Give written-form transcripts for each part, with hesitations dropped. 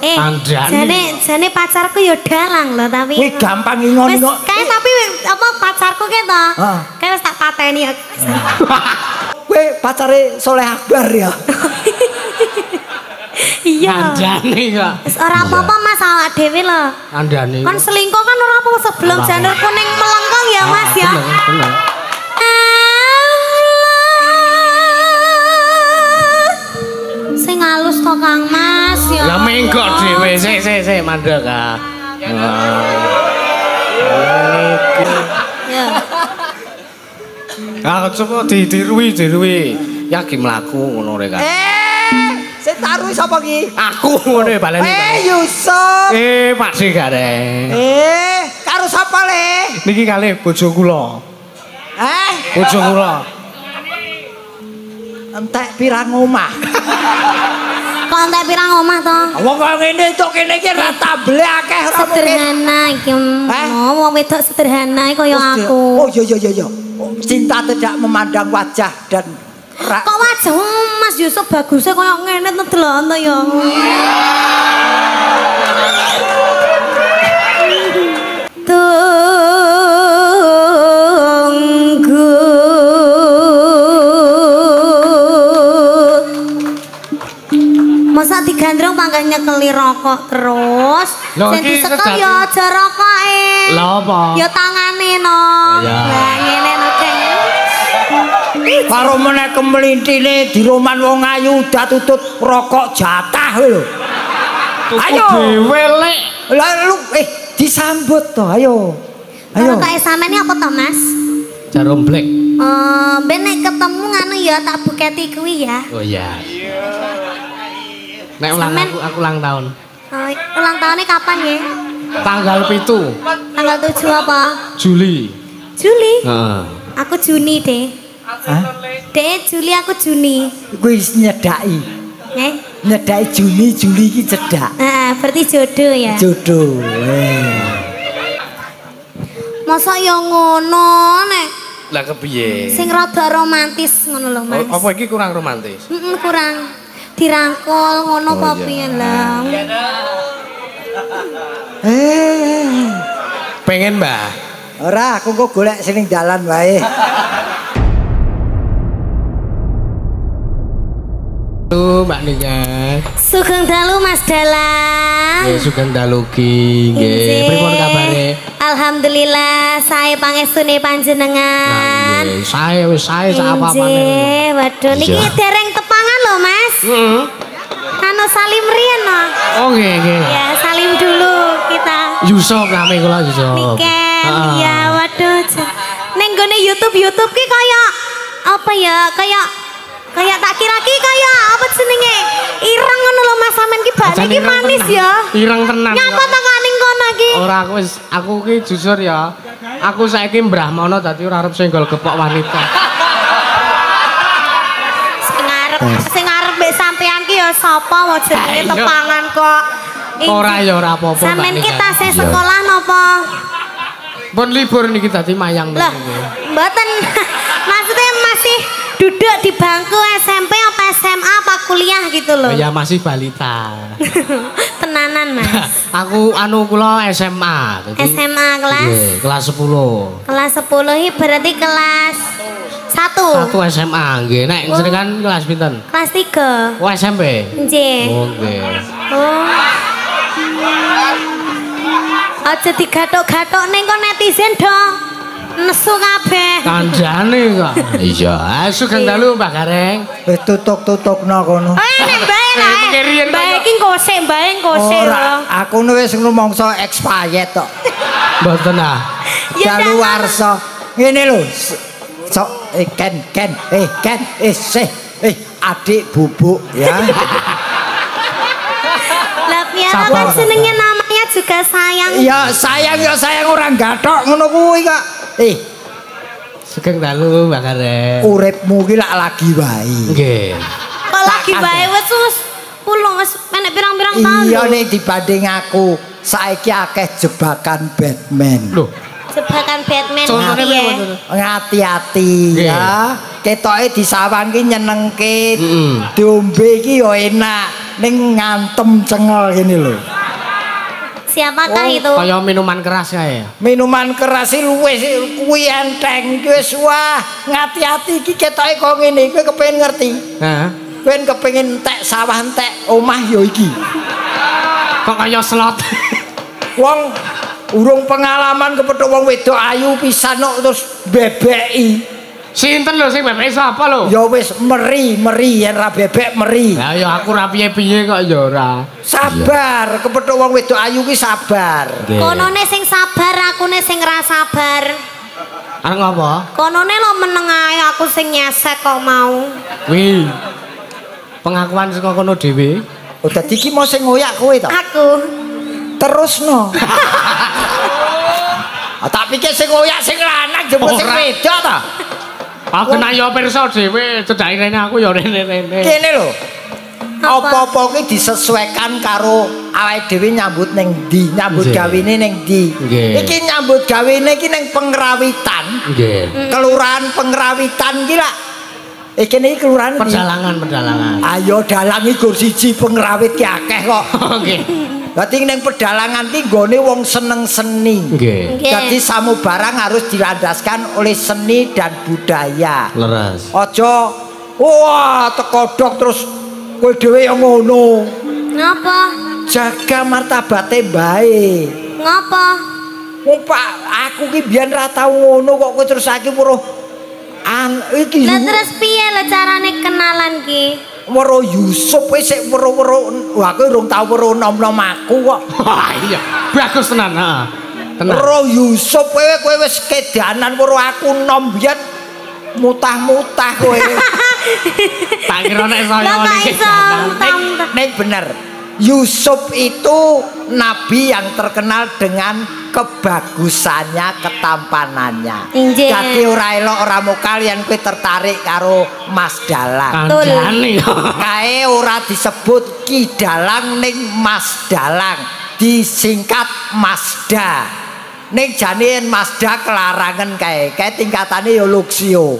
Jane pacarku ya dalang lho tapi. Kuwi gampang ngono kok. Kae tapi apa pacarku ki to. Kae wis tak pateni. Kowe pacare Soleh Akbar ya. Iya. Kandhane kok. Wis ora apa-apa Mas awak dhewe lho. Kandhane. Kan selingkuh kan ora apa sebelum janur kuning melengkung ya Mas ya. Bener. Sing halus to Kang Mas ya. Lah menggok dhewe sik mandek ah. Ya. Ah coba diruwi. Ya ki mlaku ngono rek. Sing taruh sapa ki? Aku ngono baleni. Yusuf. Pak Sih gare. Karo sapa le? Niki kalih bojo kula. Bojo kula. Entek pirang omah. Kok entek pirang omah to? Wong kaya ngene tok kene iki ra tabele akeh ora mungkin. Sederhana iki. Wong wedok sederhana kaya aku. Oh iya. Cinta tidak memandang wajah dan kok wajah Mas Yusuf bagusnya kaya ngene to delok to ya. Masa digandrong pangkat nyekeli rokok terus sing disekel ya aja rokoke. Lha apa? Ya tangane no. Lah ngene no karo meneh kemlintine di roman wong ayu udah tutut rokok jatah lho. Ayo dhewe lek. Lah lu disambut to ayo. Ayo. Kok sampeyan apa to Mas? Jarum black. Ben nek ketemu nganu ya tak buketi kuwi ya. Oh iya. Nek aku ulang tahun. Ulang tahunnya kapan ya? Tanggal 7. Tanggal 7 apa? Juli. Juli? Heeh. Aku Juni deh. Deh Juli aku Juni. Kuwi nyedaki. Nyedaki Juli iki cedak. Berarti jodoh ya. Jodoh. Masa ya ngono nek. Lah kepiye? Sing rada romantis ngono lho Mas. Apa iki kurang romantis? Kurang dirangkul ngono apa piye lah. Pengen Mbah? Ora, aku kok golek sing dalan wae. Mbak Nika. Sugeng dalu Mas Dalang. Nggih sugeng dalu ki. Nggih, pripun kabare? Alhamdulillah sae pangestune panjenengan. Nggih, sae wis sae sak apa-apane. Nggih, waduh niki dereng tepangan lho Mas. Anu salim riyen no. Oh nggih. Ya, salim dulu kita. Yusuf nami kula Yusuf. Niken, ya waduh. Ning gone YouTube ki kaya apa ya? Kayak tak kira ki kaya apa jenenge? Ireng ngono lho Mas sampean ki bane ki manis ya. Ireng tenan. Nyapa tekan ning kono ki? Ora aku ki jujur ya. Aku saiki Brahmana dadi ora arep senggol gepok wanita. Sing arep mbek sampean ki ya sapa wae jenenge tepangan kok. Ora ya ora apa-apa. Sampeyan ki tasih sekolah napa? Pun libur niki dadi mayang Lah, mboten. Maksudnya masih duduk di bangku SMP apa SMA apa kuliah gitu loh. Ya masih balita. Tenanan Mas. Aku kula SMA. SMA kelas? Nggih, kelas 10. Kelas 10 iki berarti kelas 1. 1 SMA nggih. Nek jenengan kelas pinten? Kelas 3. Oh SMP. Nggih. Oh nggih. Oh. Aja digathok-gathok ning kok netizen dong. Nesu kabeh. Kandhane kok. Iya, sugeng dalu Mbak Gareng. Tutuk-tutukno kono. Nek bae lah. Bae iki ngosek, bae ngosek. Ora, aku wis rumangsa expired tok. Mboten ah. Daluwarsa. Ngene lho. Sok Ken, adik bubuk ya. Lah piye kan senenge namanya juga sayang. Iya, sayang orang gathok ngono kuwi kok. Sugeng dalu Mbak Gareng. Uripmu ki lagi wae. Nggih. Kok lagi wae wis pulang wis menek pirang-pirang tahun. Iya nek dibanding aku, saiki akeh jebakan Batman. Loh, Jebakan Batman Contohnya piye? piye, contohnya? Ngati-ati Nggih. ya. Ketoke disawang ki nyenengke. Heeh. Diombe ki ya enak. Ning ngantem cengel gini lho. Siapakah itu? Kaya minuman keras kae. Minuman keras iki luwih kuwi enteng iki wis wah ngati-ati iki ketoke kok ngene kowe kepengin ngerti. Heeh. Kowe kepengin entek sawah entek omah ya iki. Kok kaya slot. Wong urung pengalaman kepethuk wong wedok ayu pisan kok terus bebeki. Sinten lho sing bebek sapa lho? Ya wis meri yen ra bebek meri. Lah ya aku ra piye-piye kok ya ora. Sabar, kepethuk wong wedok ayu ki sabar. Konone sing sabar, akune sing ra sabar. Arep ngapa? Konone lo meneng ae aku sing nyesek kok mau. Wih. Pengakuan saka kono dhewe. Oh dadi iki mau sing ngoyak kowe to? Aku. Terusno. Tak pikir sing ngoyak sing lanang jebul sing Ora. wedok to. Aku nak yo pirsa dhewe, cedhake rene aku yo rene-rene. Kene lho. Apa? Apa-apa ki disesuaikan karo awake dhewe nyambut ning ndi, nyambut Nggih. gawene ning ndi. Nggih. Iki nyambut gawene iki ning Pengrawitan. Nggih. Kelurahan Pengrawitan ki lak. Iki niki kelurahan ndi? Pedalangan. Ayo dalang iki gur siji Pengrawit ki akeh kok. Oke. Dadi ning pedalangan ki nggone wong seneng seni. Nggih. Nggih. Jadi samubarang harus dilandaskan oleh seni dan budaya. Leres. Aja wah tekodok terus kowe dhewe yang ngono. Ngapa? Jaga martabate bae. Ngapa? Wong Pak, aku ki biyen ra tau ngono kok kowe terus saiki weruh iki Lah terus piye lo carane kenalan ki? weruh Yusuf wis sik weruh-weruh. Wah kowe urung tau weruh nom-nom aku kok. Wah iya. Bagus tenan, heeh. Tenan. Weruh Yusuf kowe wis kedanan weruh aku nom biyen mutah-mutah kowe. Tak kira nek saya Lah tak niki. iso Nek bener Yusuf itu nabi yang terkenal dengan kebagusannya, ketampanannya. Injil. Jadi ora elok ora mokal yen kowe tertarik karo Mas Dalang. Kandhane. Kae ora disebut Ki Dalang ning Mas Dalang, disingkat Masda. Ning jane Masda kelarangan kae. Kae tingkatane ya Luxio.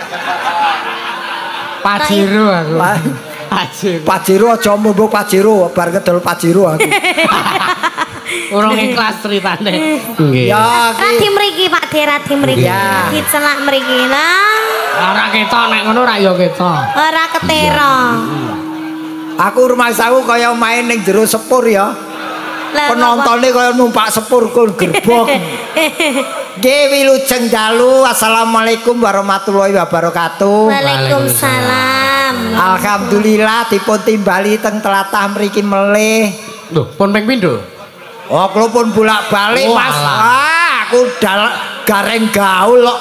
Pajero aku. Pajero. Pajero aja mbok Pajero, bar ngedol Pajero aku. Urung ikhlas ceritane. Nggih. Ya ki Radi mriki Pak De, radi mriki. Ya. Dicelak mriki lah. Ora ketok nek ngono ora ya ketok. Ora ketera. aku rumah saku kaya main ning jero sepur ya. Lah Penontonnya kaya numpak sepur kon gerbong. Nggih wilujeng dalu. Assalamualaikum warahmatullahi wabarakatuh. Waalaikumsalam. Alhamdulillah dipun timbali teng tlatah mriki melih. Lho, pun ping pindho? Oh, kula pun bolak-balik, Oh, Mas. alah. Wah, aku gareng gaul kok.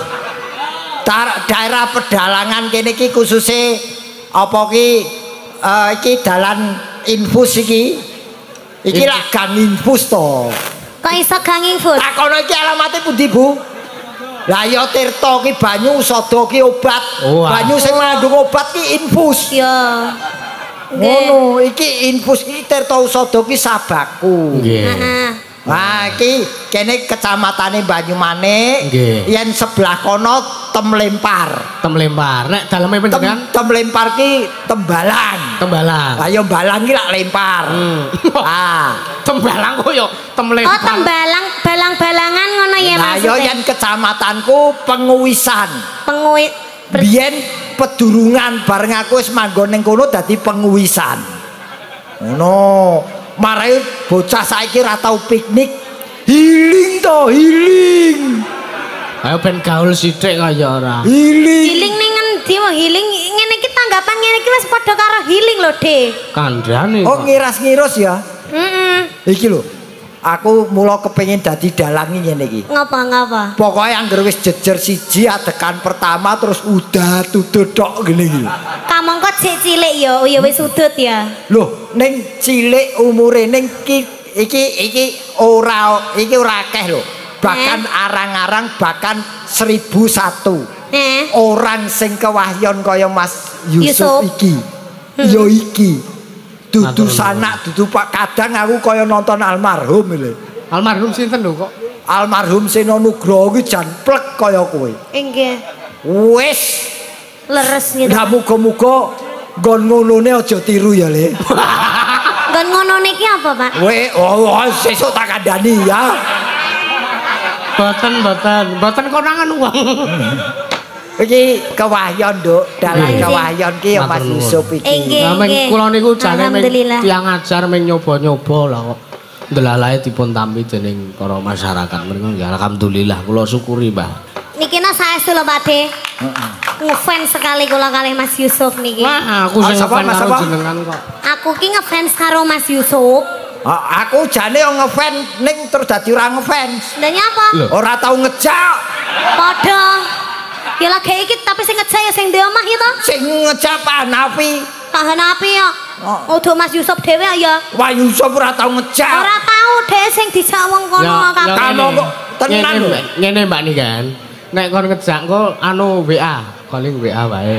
Daerah pedalangan kene iki khususe apa ki iki dalan infus iki. Iki lak gang infus to. Kok iso ganging food? Takono iki alamate pundi, Bu? Lah ya Tirta ki banyu, Sada ki obat. Wah. Banyu sing mengandung obat ki infus. Yo. Ngono, iki infus iki Tirta Usada ki sabaku. Nggih. Heeh. Nah, iki kene kecamatane Banyumanik. Nggih. Yen sebelah kono Temlempar. Temlempar. Nek daleme pinten kan? Temlempar ki Tembalang. Tembalang. Lah ya balang ki lak lempar. Ah. Tembalang kok yo Oh, temlempar. tembalang, balang-balangan ngono ya Lah ya maksudnya. yen kecamatanku Penguwisan. Penguit Biyen pedurungan bareng aku wis manggon ning kono dadi Penguwisan. Ngono. Marai bocah saiki ra tau piknik. Healing to, healing. Ayo ben gaul sithik kaya ora. Healing. healing ning ngendi wae healing ngene iki tanggapan ngene iki wis padha karo healing lho, De. Kandhane. Oh, ngiras-ngiros ya. Heeh. Iki lho. Aku mula kepengin dadi dalangi ngene iki. Ngapa? Pokoke angger wis jejer siji adegan pertama terus udah tutut tok ngene iki. Kamangka sik cilik ya, ya wis udut ya. Loh, ning cilik umure ning iki ora akeh lho. Bahkan arang-arang bahkan 1001. Orang sing kewahyon kaya Mas Yusuf Yusuf. iki. Ya iki. Dudu sanak, dudu Pak kadang aku kaya nonton almarhum lho. Almarhum sinten lho kok? almarhum Seno Nugroho ki jan plek kaya kowe. Inggih. Wis Leres gitu. Lah muga-muga nggon ngonone aja tiru ya, Le. Nggon ngono niki apa, Pak? Sesuk tak kandhani ya. Boten konangan uang. Iki kewahyon, Nduk. Dalan kewahyon ki ya Mas Yusuf iki. Inggih. Nggih. Kula niku jane Alhamdulillah. tiyang ajar ming nyoba-nyoba lah kok. Ndelalahe dipun tampi dening para masyarakat mriku ya alhamdulillah kula syukuri, Mbah. Niki na saestu lho, Pak De. Ngefans sekali kula kalih Mas Yusuf niki. Wah, aku sing Sapa, ngefans Mas, karo sapa? jenengan kok. Aku ki ngefans karo Mas Yusuf. Aku jane yo ngefans ning terus dadi ora ngefans. Dan nyapa? Lho. Ora tau ngejak. Padha. Ya lagi iki tapi sing ngejak ya sing di omah itu. Sing ngejak Pak Hanafi. Pak Hanafi ya. Udah Mas Yusuf dhewe ya. Wah Yusuf ora tau ngejak. Ora tau dhewe sing dijak wong kono kabeh. Kamu kok tenan lho. Ngene Mbak nih kan. Nek kon ngejak kok anu WA, calling WA wae.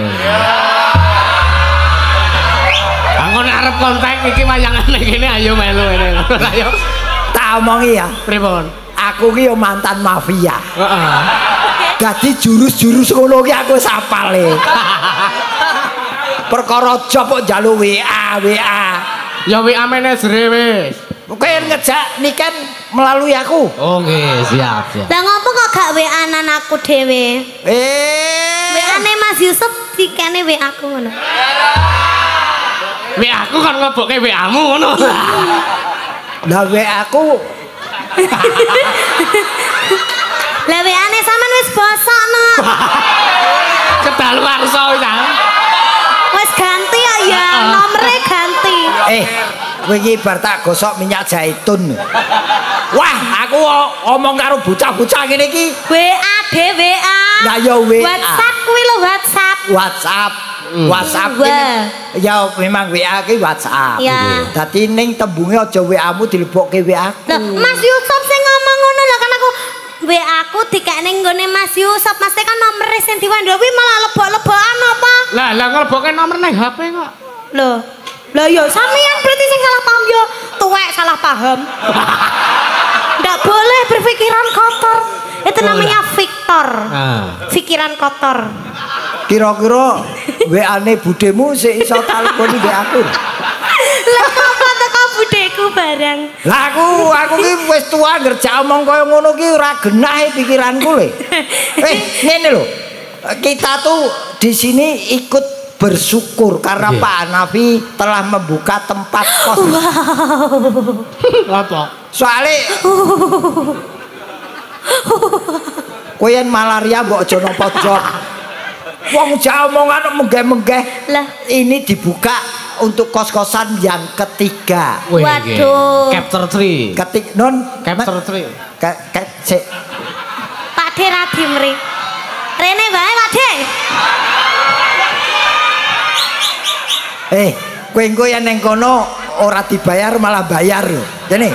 Aku nek arep kontak iki wayangane kene ayo melu ngene. Ayo. Tak omongi ya. Pripun? Aku ki yo mantan mafia. Heeh. Dadi jurus-jurus ngono ki aku wis hafal e. Perkara job kok njaluk WA. Ya WA manajer wis. Kowe ngejak niken melalui aku. Oh nggih, siap. Lah ngopo kok gak WA-an aku dhewe? WA-ne Mas Yusuf dikene WA aku ngono. WA aku kan ngebokke WA-mu ngono. Lah WA aku Lah WA-ne sampean wis bosok no. Kedaluwarsa ta. Wis ganti ya, nomere ganti. kowe iki bar tak gosok minyak zaitun. Wah, aku omong karo bocah-bocah ngene iki. WA de WA. Lah ya WA. WhatsApp kuwi lho WhatsApp. WhatsApp ini, ya memang WA ki WhatsApp. Ya. Dadi ning tembunge aja WA-mu dilebokke WA. Loh, Mas Yusuf sing ngomong ngono lho kan aku WA aku dikekne nggone Mas Yusuf, mesti kan nomere sing diwandu kuwi malah lebok-lebokan apa? Lah nglebokke nomor nang HP kok. Loh. Lah ya sampean berarti sing salah paham yo. Tuwek salah paham. Nggak boleh berpikiran kotor. Itu namanya Victor. Pikiran kotor. Kira-kira WA-ne budemu sik iso talponi mbek aku. Lah apa teko budeku barang. Lah aku ki wis tua ngerjak omong kaya ngono ki ora genah pikiranku le. Ngene lho. Kita tuh di sini ikut bersyukur karena Pak Hanafi telah membuka tempat kos. Wow. Apa? Soale kowe yen malaria mbok aja nang pojok. Wong Jawa omongan menggeh-menggeh. Lah, ini dibuka untuk kos-kosan yang ketiga. Waduh. Chapter 3. Chapter 3. Sik. Pak De radi mri. Rene wae Pak De. Kowe engko yen ning kono ora dibayar malah bayar lho. Dene.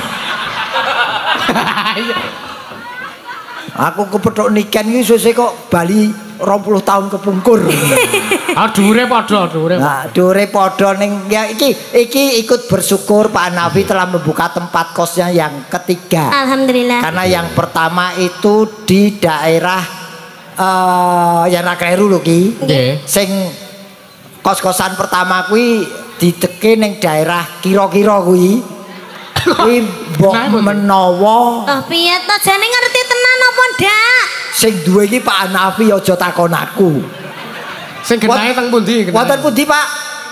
Aku kepethuk niken iki sesuk kok bali 20 tahun kepungkur. Dhuwure padha, dhuwure. Nah, dhuwure padha ning ya iki ikut bersyukur Pak Hanafi telah membuka tempat kosnya yang ketiga. Alhamdulillah. Karena yang pertama itu di daerah Yana Kleru lho ki. Nggih. Sing kos-kosan pertama kuwi dideke ning daerah kira-kira kuwi. Kuwi mbok menawa. Oh piye to jane ngerti tenan apa ndak? Sing duwe iki Pak Hanafi aja takon aku. Sing genahe teng pundi? Wonten pundi, Pak?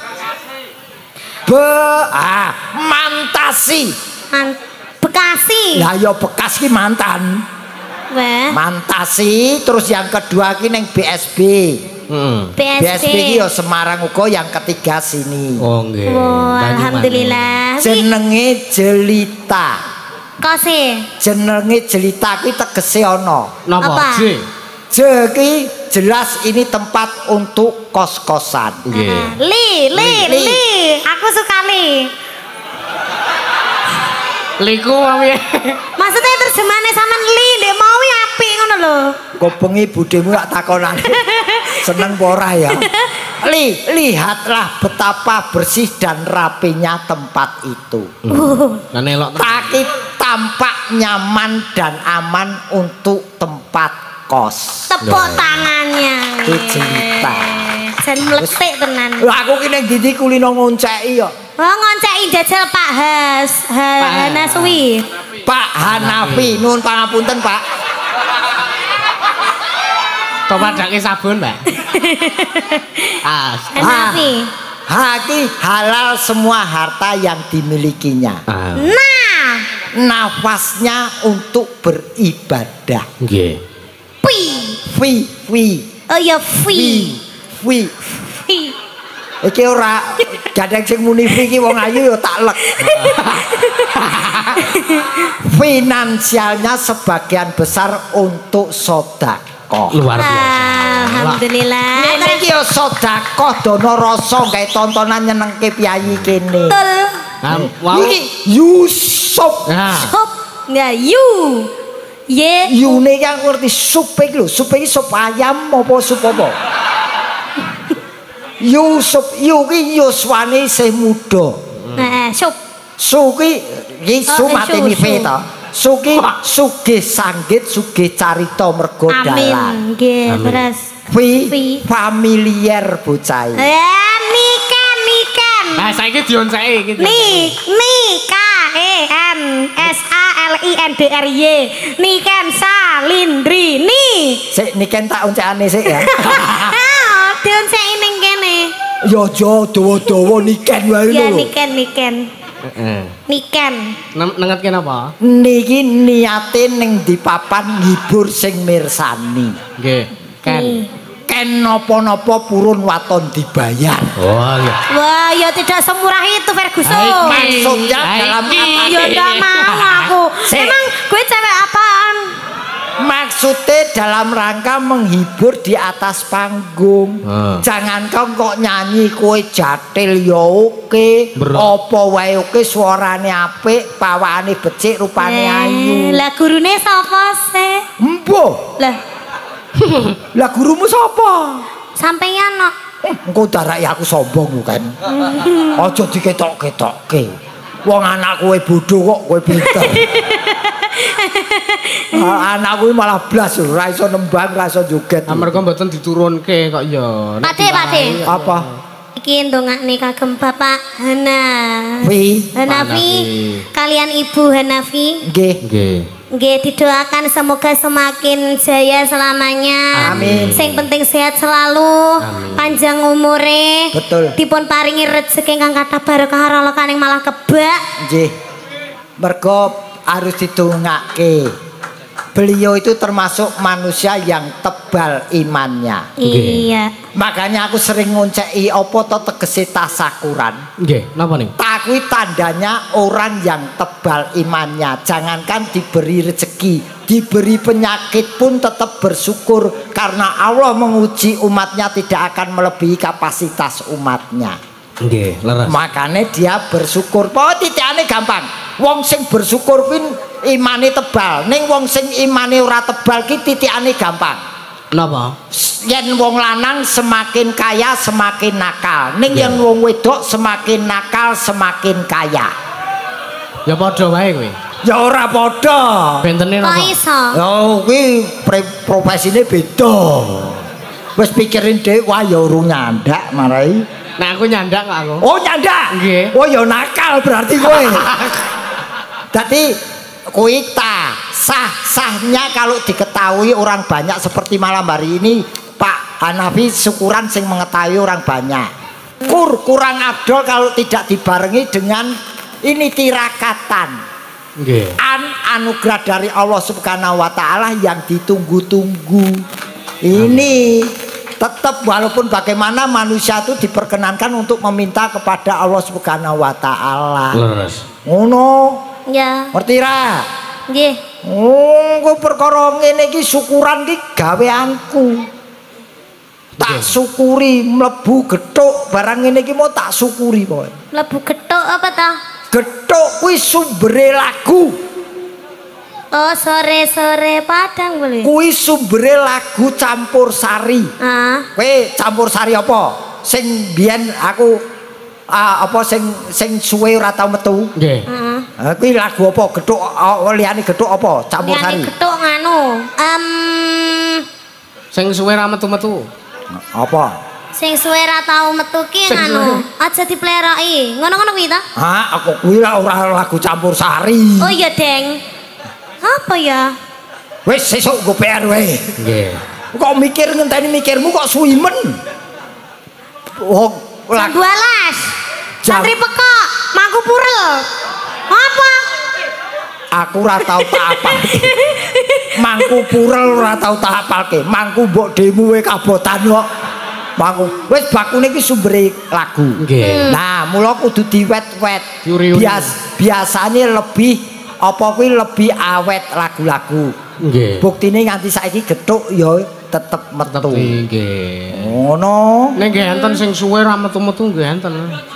Mantasi. Bekasi. Lah ya bekas ki mantan. Wah. Mantasi terus yang kedua ki ning BSB. BSB ki ya Semarang uga yang ketiga sini. Oh nggih. Alhamdulillah. Jenenge Jelita. Kose. Jenenge Jelita ki tegese ana. Napa? Je ki jelas ini tempat untuk kos-kosan. Nggih. Li. Aku suka li. Liku mami. Maksudnya terjemahane sampean li, ndek mau apik ngono lho. Kok bengi budemu tak takonan. Seneng apa ora ya? Lihatlah betapa bersih dan rapinya tempat itu. Kan elok. Tak tampak nyaman dan aman untuk tempat kos. Tepuk tangannya. Itu cerita. Jan meletik tenan. Lho aku ki ning ndi kulino ngonceki kok. Oh ngonceki jajal Pak Hanaswi. Pak Hanafi, nuwun pangapunten, Pak. Tomadake sabun, Mbak. Hanafi. Haki halal semua harta yang dimilikinya. Nah, Nafasnya untuk beribadah. Nggih. Fi. Oh ya fi. Iki ora gadang sing muni fi iki wong ayu ya tak lek. Finansialnya sebagian besar untuk sedekah. Luar biasa. Alhamdulillah. Ngene iki ya sedekah dono rasa gawe tontonan nyenengke piyayi kene. Betul. Wow. Iki Yusuf. Nah, Hop, enggak you. Ye. Yune iki aku ngerti sup iki lho, sup iki sup ayam apa sup apa? Yusuf iki yuswane isih muda. Sup. Suki iki sumateni Su. fe to. Suki sugih sanggit, sugih carita mergo dalan. Amin. Nggih, terus. Fi familiar bocah. Niken. nah saiki dionceki iki. Salindry. Niken Salindri. Sik niken tak oncekane sik ya. Dionceki ning kene. Ya aja dawa-dawa niken wae Ya lho. niken. Heeh. Niken. Nengetke napa? Niki niate ning di papan ngibur sing mirsani. Nggih. Kan. Ken napa-napa purun waton dibayar. Oh iya. Wah, ya tidak semurah itu Ferguson. Maksudnya dalam apa? Ya enggak mau aku. Emang gue cewek apaan? Maksudnya dalam rangka menghibur di atas panggung. Jangan kok nyanyi kowe jatil ya oke, apa wae oke, suarane apik, pawakane becik, rupane ayu. Lah gurune sapa sih? Empuh. Lah gurumu sapa? Sampeyan no. Engko darake aku sombong lho kan. Aja diketok-ketokke. Wong anak kowe bodho kok kowe pinter. Anak kuwi malah blas ora iso nembang, ora iso joget. Amarga mboten diturunke kok ya. Pakde. Apa? Iki ndongakne kagem Bapak Wi. Hanafi. Kalian Ibu Hanafi. Nggih. Nggih didoakan semoga semakin jaya selamanya. Amin. Sing penting sehat selalu, panjang umure. Betul. Dipun paringi rezeki ingkang kathah barokah rolekaning malah kebak. Nggih. Mergo harus didongake. Beliau itu termasuk manusia yang tebal imannya. Iya. Makanya aku sering ngonceki apa to tegese tasakuran. Nggih, napa nih? Takui tandanya orang yang tebal imannya. Jangankan diberi rezeki, diberi penyakit pun tetap bersyukur karena Allah menguji umatnya tidak akan melebihi kapasitas umatnya. Nggih, leres. Makanya dia bersyukur. Pokoke titikane gampang. Wong sing bersyukur pun imane tebal. Ning wong sing imane ora tebal ki titikane gampang. Napa? Yen wong lanang semakin kaya semakin nakal. Ning yen wong wedok semakin nakal semakin kaya. Ya padha wae kowe. Ya ora padha. Bentene Kok napa? iso? Ya kuwi profesine beda. Wis pikirin dhek wah ya urung nyandak marai. Nah aku nyandak kok aku. Oh nyandak. Nggih. Oh ya nakal berarti kowe. Dadi kuwi sah-sahnya kalau diketahui orang banyak seperti malam hari ini Pak Hanafi syukuran sing mengetahui orang banyak. Kurang abdol kalau tidak dibarengi dengan ini tirakatan. Nggih. Anugerah dari Allah Subhanahu wa taala yang ditunggu-tunggu. Ini tetap walaupun bagaimana manusia itu diperkenankan untuk meminta kepada Allah Subhanahu wa taala. Leres. Ngono. Ya. Ngerti ra? Nggih. Kok perkara ngene iki syukuran iki gaweanku. Tak syukuri mlebu gethuk barang ngene iki mau tak syukuri pokoke. Mlebu gethuk apa ta? Gethuk kuwi sumbere lagu. Oh, sore-sore Padang boleh. Kuwi sumbere lagu campursari. Kowe campursari apa? Sing biyen aku apa sing suwe ora tau metu. Nggih. Kuwi lagu apa? Gethuk liyane gethuk apa? Campur sari. Liyane gethuk nganu. Sing suwe ra metu-metu. Apa? Sing suwe ra tau metu ki nganu. Aja dipleroki. Ngono-ngono kuwi ta? Aku kuwi ora lagu campur sari. Oh iya, Deng. Apa ya? Wis sesuk go PR wae. Nggih. Kok mikir ngenteni mikirmu kok suwi men. Oh, Jam 12. Santri pekok, mangku purel. Apa? Aku ora tau tak apal. Mangku purel ora tau tak apalke. Mangku mbok demu we kabotan kok. Mangku wis bakune iki sumbere lagu. Nggih. Nah, mula kudu diwet-wet. Biasane lebih apa kuwi lebih awet lagu-lagu. Nggih. Buktine nganti saiki gethuk ya tetep metu. Nggih. Ngono. Nek nggih enten sing suwe ra metu-metu nggih enten.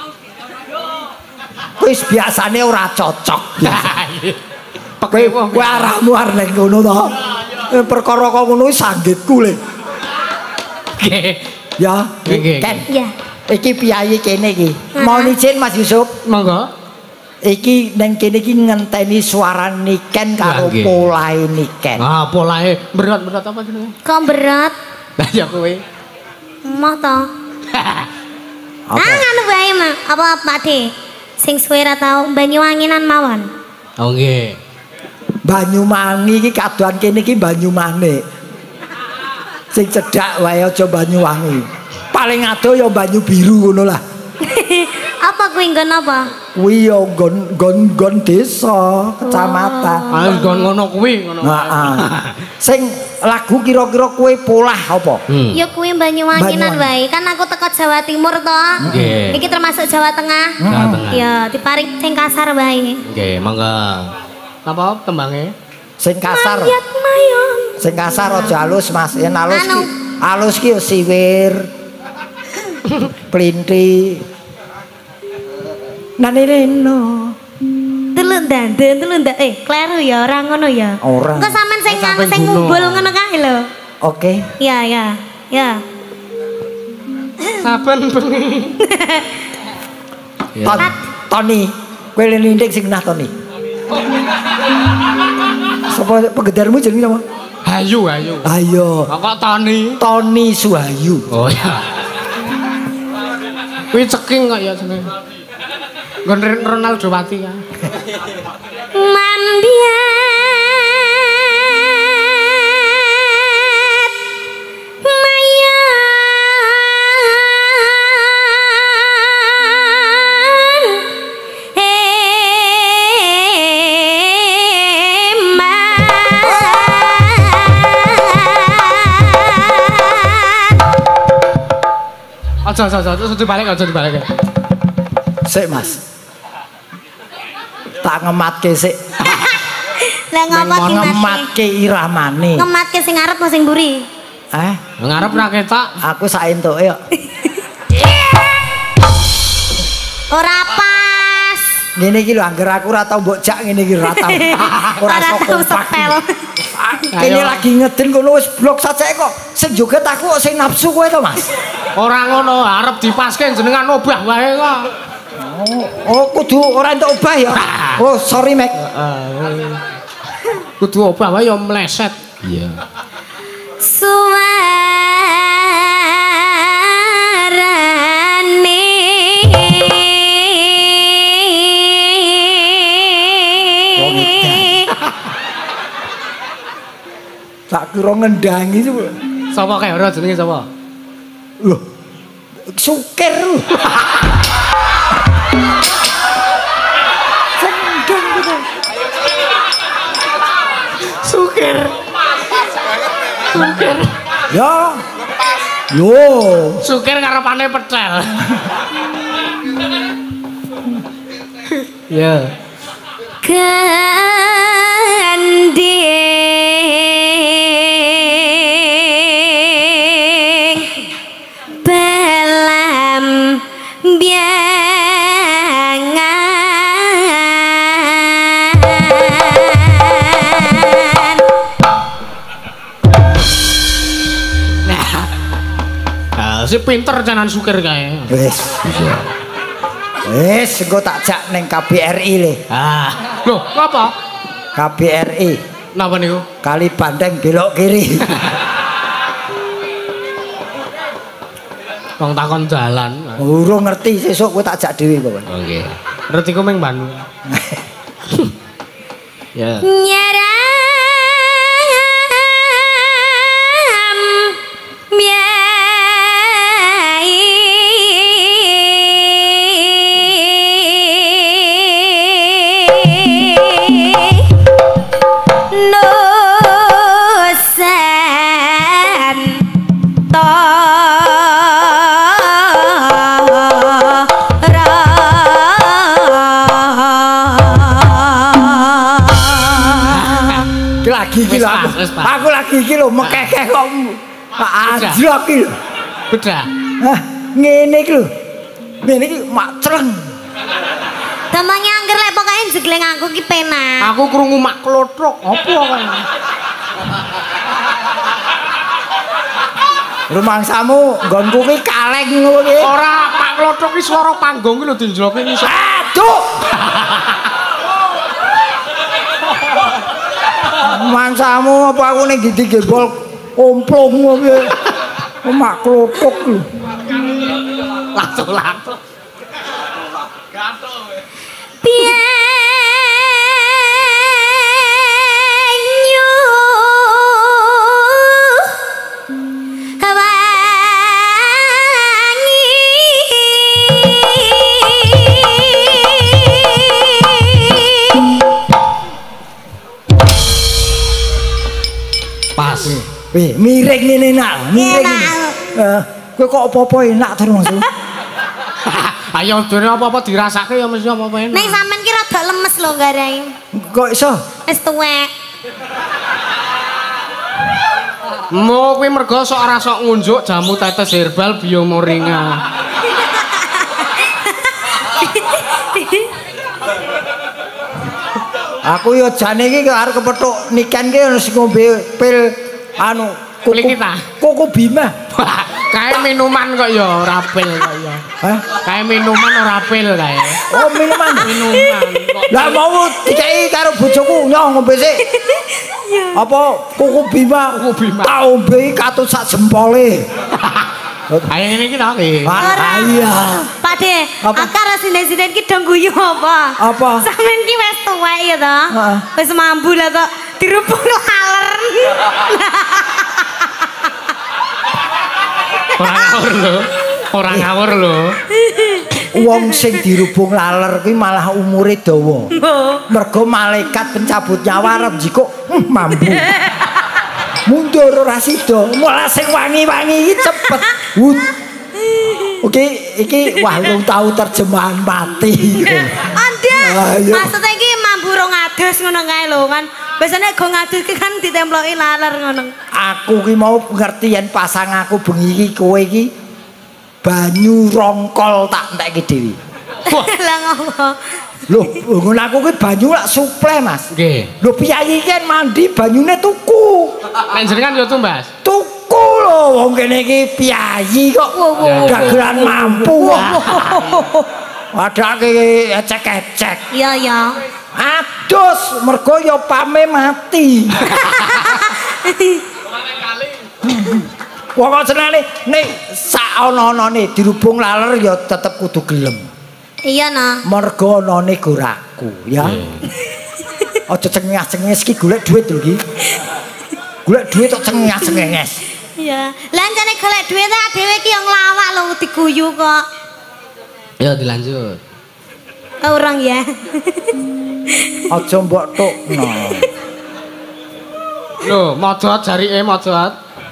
Wis biasane ora cocok. Kowe kowe arahmu arep ning ngono to. Perkara kok ngono wis sanggitku le. Nggih. Ya, Nggih. Ken. Ya. Iki piyayi kene iki. Mau izin Mas Yusuf. Monggo. Iki nang kene iki ngenteni suara Niken karo Nggih. polahe Niken. Ah, polahe berat-berat apa jenenge? Kok berat? Lah ya kowe. Emoh to. Apa? Nganu bae mah. Apa Pak De? Sing suwe ra tau Banyuwanginan mawon. Oh nggih. Banyuwangi iki kadoan kene iki Banyumane. Sing cedhak wae aja Banyuwangi. Paling ado ya Banyu Biru ngono lah. Apa kuwi nggon apa? Kuwi ya nggon desa, kecamatan. Ah nggon ngono kuwi ngono. Heeh. Sing lagu kira-kira kowe polah apa? Ya kuwi Banyuwanginan wae. Kan aku teko Jawa Timur to. Nggih. Iki termasuk Jawa Tengah. Jawa Tengah. Ya, diparing sing kasar wae. Nggih, monggo. Napa tembange? Sing kasar. Mayat mayong. Sing kasar aja halus Mas. Yen halus ki Anu. halus ki siwir. Plinti. Nanireno. Telun kleru ya ora ngono ya. Ora. Engko sampean sing Sampean sing guno. ngumbul ngono kae lho. Oke. Ya, ya. Ya. Saben bengi. Tony, kowe lindik sing nah Tony. Sapa pegedermu jenenge apa? Hayu, hayu. Ayo. Kok Tani? Tony Suhayu. Oh ya. Kuwi ceking kok ya jenenge. Nggon Ronaldo Wati kan. Mambiat mayan Aja dibalik, aja dibalik. Sik Mas. Tak ngematke sik. Lah ngapa ki Mas? Ngematke iramane. Ngematke sing ngarep apa sing mburi? Ngarep ra ketok. Aku sak entuke kok. Ora pas. Ngene iki lho angger aku ora tau mbok jak ngene iki ora tau. Ora Ora sok tau kompak. sepel. Kene lagi ngeden kono wis blok sajake kok. Sing joget aku kok sing nafsu kowe to, Mas. Ora ngono, arep dipaske jenengan obah wae kok. Oh, kudu ora entuk obah ya. Oh, sorry, Mek. Kudu obah wae ya meleset. Iya. Suarane Tak kira ngendangi itu. Sapa kae ora jenenge sapa? Loh. Sukir. Sendeng gitu. Sukir. Sukir. Ya. Yo. Sukir ngarepane pecel. Ya. Gandeng belam biangan. Nah, si pinter janan sukir kae. Wes, bisa. Wis engko tak jak ning KBRI le. Ah, lho, ngapa? KBRI. Napa niku? Kali Bandeng belok kiri. Wong takon dalan. Urung ngerti sesuk kowe tak jak dhewe kok. Oke. Ngerti ku meng Bandung. Ya. Nyaram Iki lho aku lagi iki lho mekekeh kok anjlok iki lho. Bedah. Hah, ngene iki lho. Ngene iki mak creng. Gampangnya angger lek pokoke jegleng aku ki penak. Aku krungu mak klothok. Apa kan? Rumangsamu nggonku ki kaleng ngono ki. Ora mak klothok ki swara panggung ki lho dijloke ngisor. Aduh. Mangsamu apa aku ning gidi gembol omplong piye. Mak klothok lho. Lato-lato. Pianyu hawangi Pas. Miring ngene nak, miring. Kowe kok apa-apa enak terus. Ayo dene apa-apa dirasake ya mesti apa-apa enak. Nek sampean ki rada lemes lho garai. Kok iso? Wis tuwek. Mo kuwi mergo sok ora sok ngunjuk jamu tetes herbal biomoringa. Aku yo jane iki arep kepethuk niken ki harus ngombe pil anu kuku bima. Kae minuman kok ya ora pil kok ya. Hah? Kae minuman ora pil kae. Oh minuman. Minuman. Lah mau dikei karo bojoku nyong ngombe sik. Apa kuku bima? Kuku bima. Tak ombe katut sak jempole. Ayo ngene iki ta iki. Iya. Pakde, akar sinen-sinen ki dong guyu apa? Apa? Sampeyan ki wis tuwek ya to? Heeh. Wis mambu lah kok dirubung laler. Ora ngawur lho. Wong sing dirubung laler kuwi malah umure dawa. Mergo malaikat pencabut nyawa arep jikuk mambu. Mundur ora sida, malah sing wangi-wangi iki cepet. Oke, iki wah lu tahu terjemahan mati. Anda, maksudnya iki mambu rong adus ngono kae lho kan. Biasane go ngadus ki kan ditemploki laler ngono. Aku ki mau pengertian pasang aku bengi iki kowe iki banyu rongkol tak entekke dhewe. Lah ngopo? Lho, ngono aku ki banyu lak suple, Mas. Nggih. Lho piyayi kan mandi banyune tuku. Nek jenengan yo tumbas. Tuku lho wong kene iki piyayi kok dagelan mampu. Padahal ki ecek-ecek. Iya ya. Adus mergo ya pame mati. Wong senane nek sak ana-anane dirubung laler ya tetep kudu gelem. Iya nah. Mergo anane goraku ya. Aja cengenges-cengenges iki golek duit lho iki. Golek duit tok cengenges-cengenges. Iya. Lah jane golek duit ta dhewe ki yang lawak lho diguyu kok. Ya dilanjut. Orang ya. Aja mbok tukno. Lho, modot jarike modot.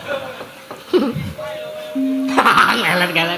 Ngelet-ngelet.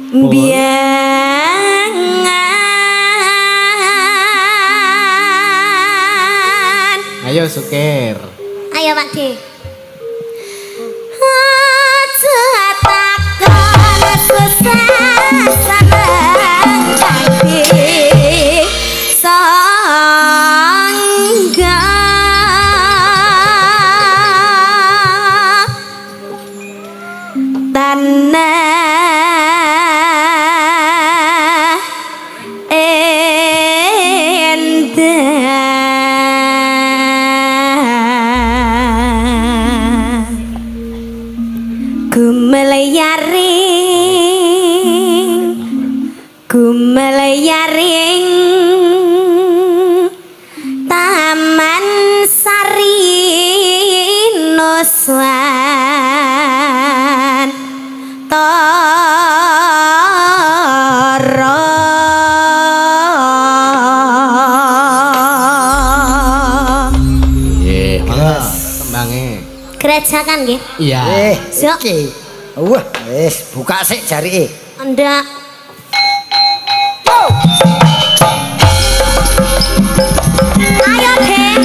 biangan. Ayo Sukir. Ayo Pak D. Aja takon susah seneng hati sangga tanah endah gumelayaring taman sari noswan toro Nggih, monggo tembange. gerajakan nggih. Iya. Sok. Iki. Wah, wis buka sik jarike. Ndak. Ayo deh.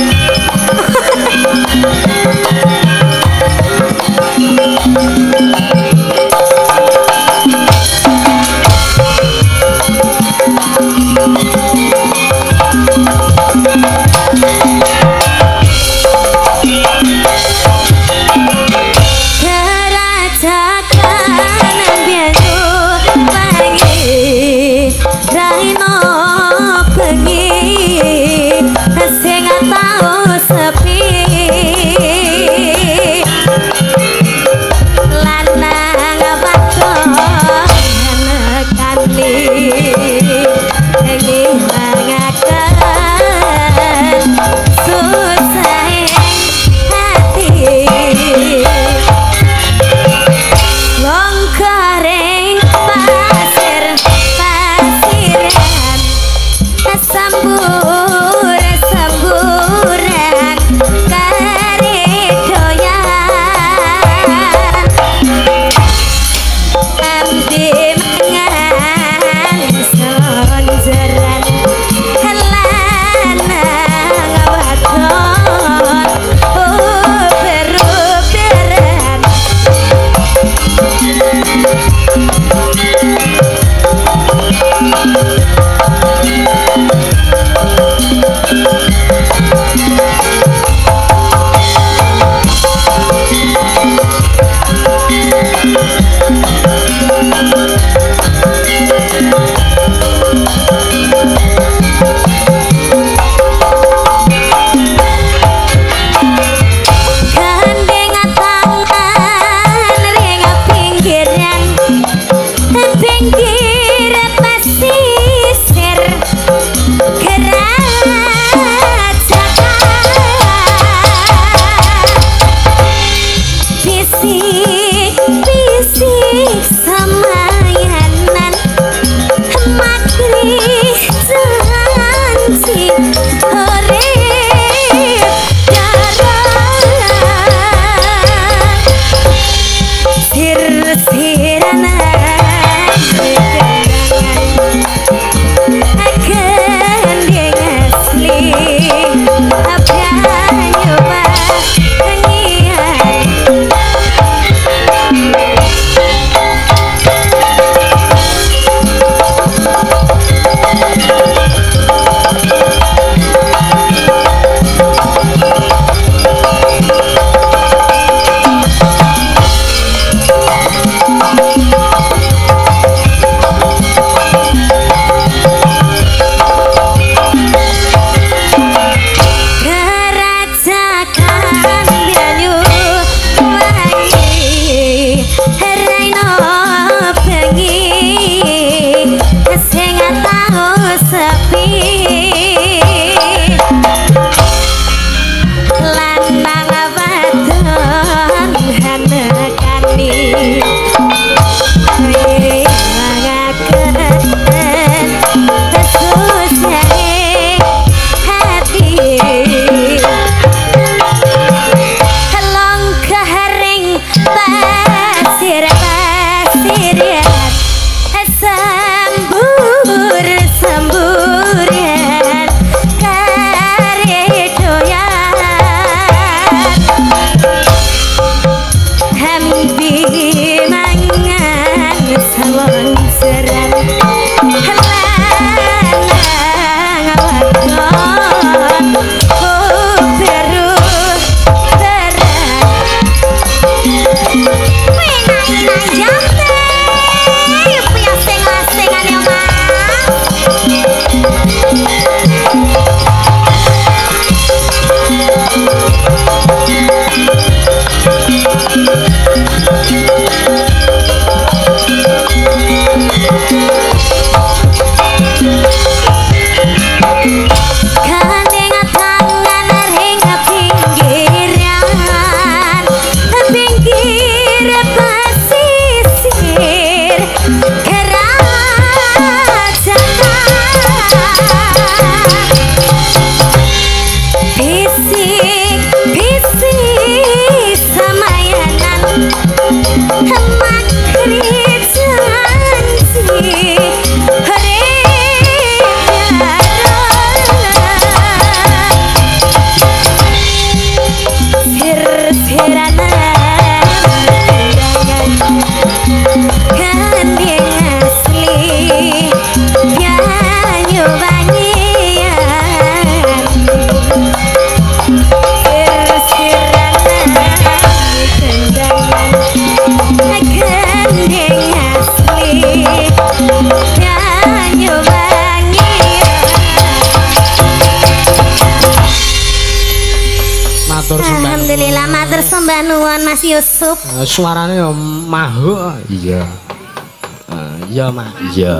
nuwun Mas Yusuf. Suarane yo mahuk. Iya. Iya, Mas. Iya.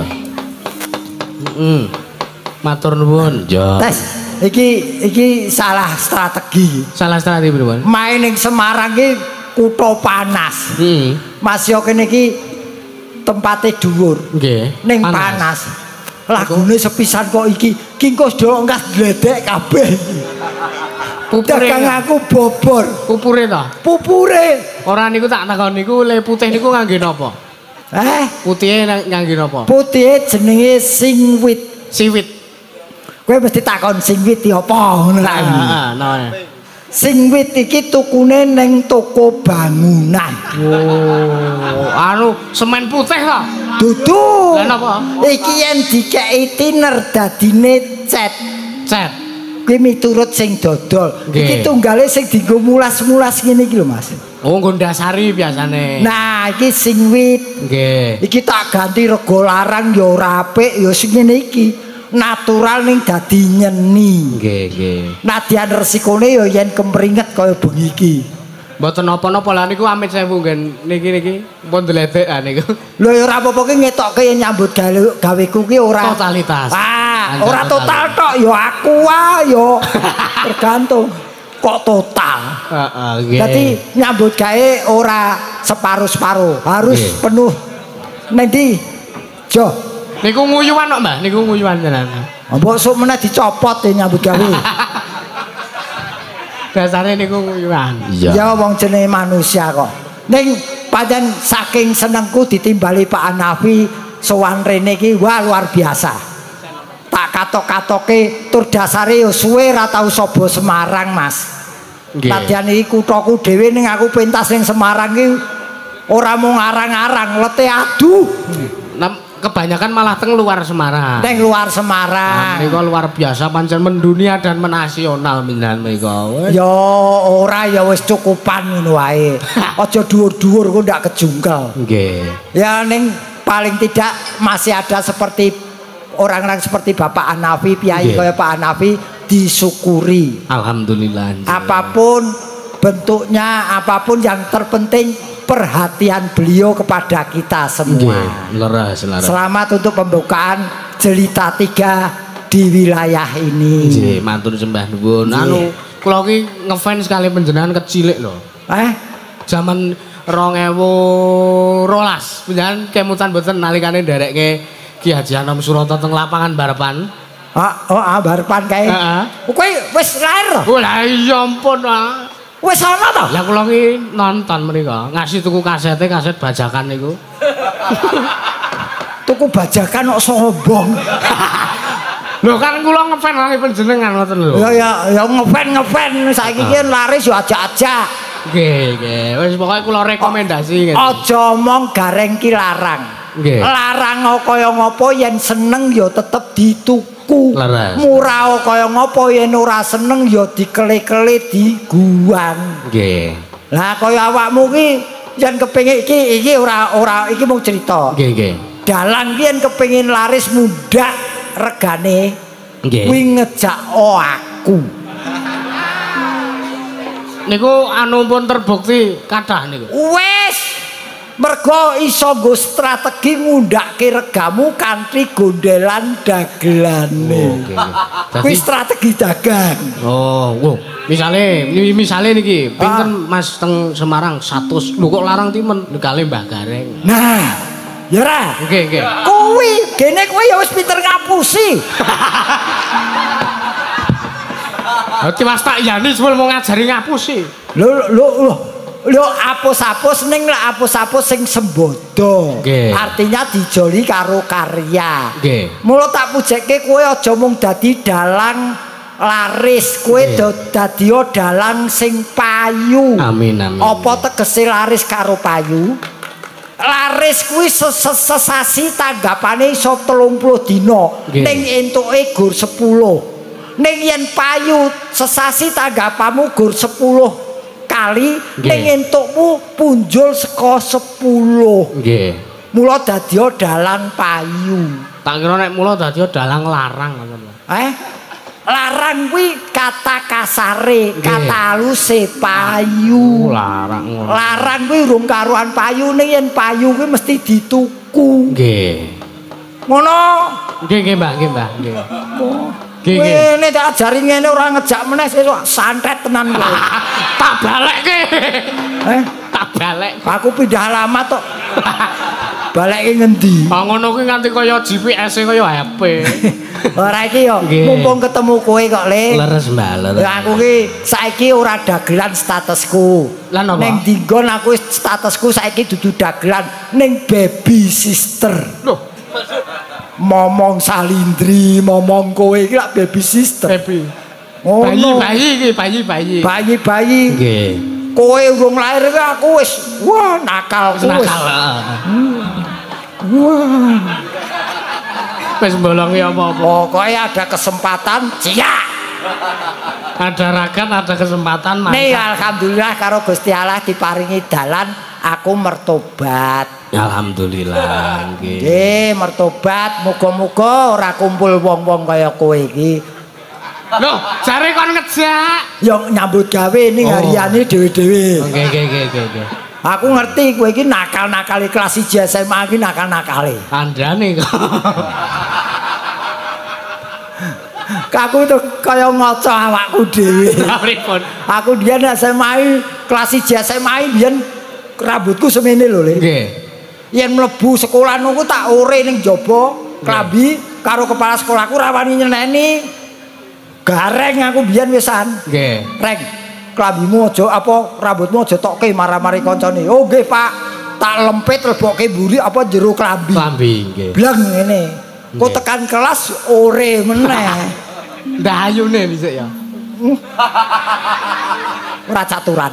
Matur nuwun. Iya. Tes, iki salah strategi. Salah strategi pripun? Main ning Semarang iki kutha panas. Mas yo kene iki tempate dhuwur. Nggih. Ning panas. Lagune sepisan kok iki engko sedok engkas gledek kabeh. Dagang aku bobor. Pupure to? Pupure. Ora niku tak takon niku le putih niku ngangge napa? Putihe ngangge napa? Putih jenenge singwit. Siwit. Kowe mesti takon singwit iki apa ngono lak. Heeh, Singwit iki tukune ning toko bangunan. Oh, anu semen putih to? Dudu. Lah napa? Iki yen dikeki tiner dadine cet. Cet. Kuwi miturut sing dodol. Nggih. Iki tunggale sing dienggo mulas-mulas ngene iki lho, Mas. Oh, nggo ndasari biasane. Nah, iki singwit. Nggih. Iki tak ganti rego larang ya ora apik ya sing ngene iki. Natural ning dadi nyeni. Nggih. Nadyan resikone ya yen kemringet kaya bengi iki. Mboten napa-napa lah niku amit sewu nggen niki pun dledek niku. Lho ya ora apa-apa ki ngetokke yen nyambut gaweku ki ora Totalitas. Ora total tok ya aku ya tergantung kok total. Heeh, nggih. Dadi nyambut gawe ora separuh-separuh, harus penuh. Ning ndi? Jo. Niku nguyuhan kok, Mbah? Niku nguyuhan tenan. Mbok sok meneh dicopot nyambut gawe. Dasare niku nguyuhan. Ya wong jenenge manusia kok. Ning pancen saking senengku ditimbali Pak Hanafi sowan rene iki wah luar biasa. Tak katok-katoke tur dasare ya suwe ra tau sobo Semarang, Mas. Nggih. Nadyan iki kuthaku dhewe ning aku pentas ning Semarang iki ora mung arang-arang, lete aduh. Kebanyakan malah teng luar Semarang. Ning luar Semarang. Niku luar biasa pancen mendunia dan menasional menan niku. Ya ora ya wis cukupan ngono wae. Aja dhuwur-dhuwur kok ndak kejungkel. Nggih. Ya ning paling tidak masih ada seperti orang-orang seperti Bapak Hanafi, Piai kaya Pak Hanafi disyukuri. Alhamdulillah. Apapun bentuknya, apapun yang terpenting perhatian beliau kepada kita semua. Leres. Selamat untuk pembukaan Jelita 3 di wilayah ini. Nggih, matur sembah nuwun. Anu, kula ki ngefans sekali panjenengan kecilik lho. Zaman 2012 panjenengan kemutan mboten nalikane nderekke Ki Haji Anom Surata teng lapangan balapan. Balapan kae. Heeh. Kowe wis lair? Oh lah iya ampun. Wis ana to? Lah kula ki nonton mriko, ngasih tuku kaset bajakan niku. Tuku bajakan kok sombong. Lho kan kula ngefan kali panjenengan ngoten lho. Ya ngefan saiki ki laris yo ajak-ajak. Nggih. Wis pokoke kula rekomendasi ngene. Aja omong gareng ki larang. Nggih. Larang kaya ngopo yen seneng ya tetep dituku. Leres. Murah kaya ngopo yen ora seneng ya dikele-kele diguang. Nggih. Lah kaya awakmu ki yen kepengin iki ora iki mung cerita. Nggih. Dalang ki yen kepengin laris mudak regane. Nggih. Kuwi ngejak aku. Niku anu pun terbukti kathah niku. Wes mergo iso nggo strategi ngundhakke regamu kanthi gondelan dagelane. Kuwi strategi dagang. Oh, wow. Misale niki pinten Mas teng Semarang 100. Lho kok larang timen kali Mbah Gareng. Nah, ya ora. Nggih. Kuwi gene kowe ya wis pinter ngapusi. Dadi Mas tak yani sebelum mau ngajari ngapusi. Lho apus-apus ning lek apus-apus sing sembodo. Artinya dijoli karo karya. Mula tak pujekke kowe aja mung dadi dalang laris, kowe dadi dalang sing payu. Amin. Apa tegese laris karo payu? Laris kuwi sesasi tanggapane iso 30 dina. Ning entuke gur 10. Ning yen payu sesasi tanggapamu gur 10 kali, ning entukmu punjul saka 10. Nggih. Mula dadi dalang payu. Tak kira nek mula dadi dalang larang ngoten. Larang kuwi kata kasare, kata haluse payu. Larang. Larang kuwi urung karuan payune yen payu kuwi mesti dituku. Nggih. Ngono. Nggih, Mbah, nggih, Mbah, nggih. Nggih. Ngene tak ajari ngene ora ngejak meneh sesuk santet tenan kowe. Tak balekke. Tak balek. Aku pindah alamat tok. Baleke ngendi? Ah ngono kuwi nganti kaya GPS-e kaya HP. Ora iki yo mumpung ketemu kowe kok, Le. Leres, Mbak, leres. Ya aku ki saiki ora dagelan statusku. Lah napa? Ning dinggon aku statusku saiki dudu dagelan ning baby sister. Loh, Momong salindri, momong kowe iki lak baby sister. baby. Oh, Bayi iki, bayi. Bayi-bayi. Nggih. Kowe urung lahir ki aku wis wah nakal kowe. Nakal. Wah. Wis mbolongi apa-apa. Pokoknya ada kesempatan, siap. Ada ragat, ada kesempatan Nih mantap. alhamdulillah karo Gusti Allah diparingi dalan aku mertobat. Alhamdulillah nggih. Nggih, mertobat, muga-muga ora kumpul wong-wong kaya kowe iki. Loh, jare kon ngejak. Yang nyambut gawe ning hariane dhewe-dhewe. Nggih. Aku ngerti kowe iki nakal-nakale kelas 1 SMA iki nakal-nakale. Andane kok. Aku tuh kaya ngaca awakku dhewe. Pripun? Aku biyen SMA kelas 1 SMA biyen rambutku semene lho, Le. Nggih. Yen mlebu sekolah niku tak ore ning jaba klambi karo kepala sekolahku ra wani nyeneni. Gareng aku biyen wisan. Nggih. Reng, klambimu aja apa rambutmu aja tokke marah-mari kancane. Oh nggih, Pak. Tak lempit lebokke mburi apa jero klambi. Klambi nggih. Bleng ngene. Kok tekan kelas ore meneh. Ndayune dhisik ya. Ora caturan.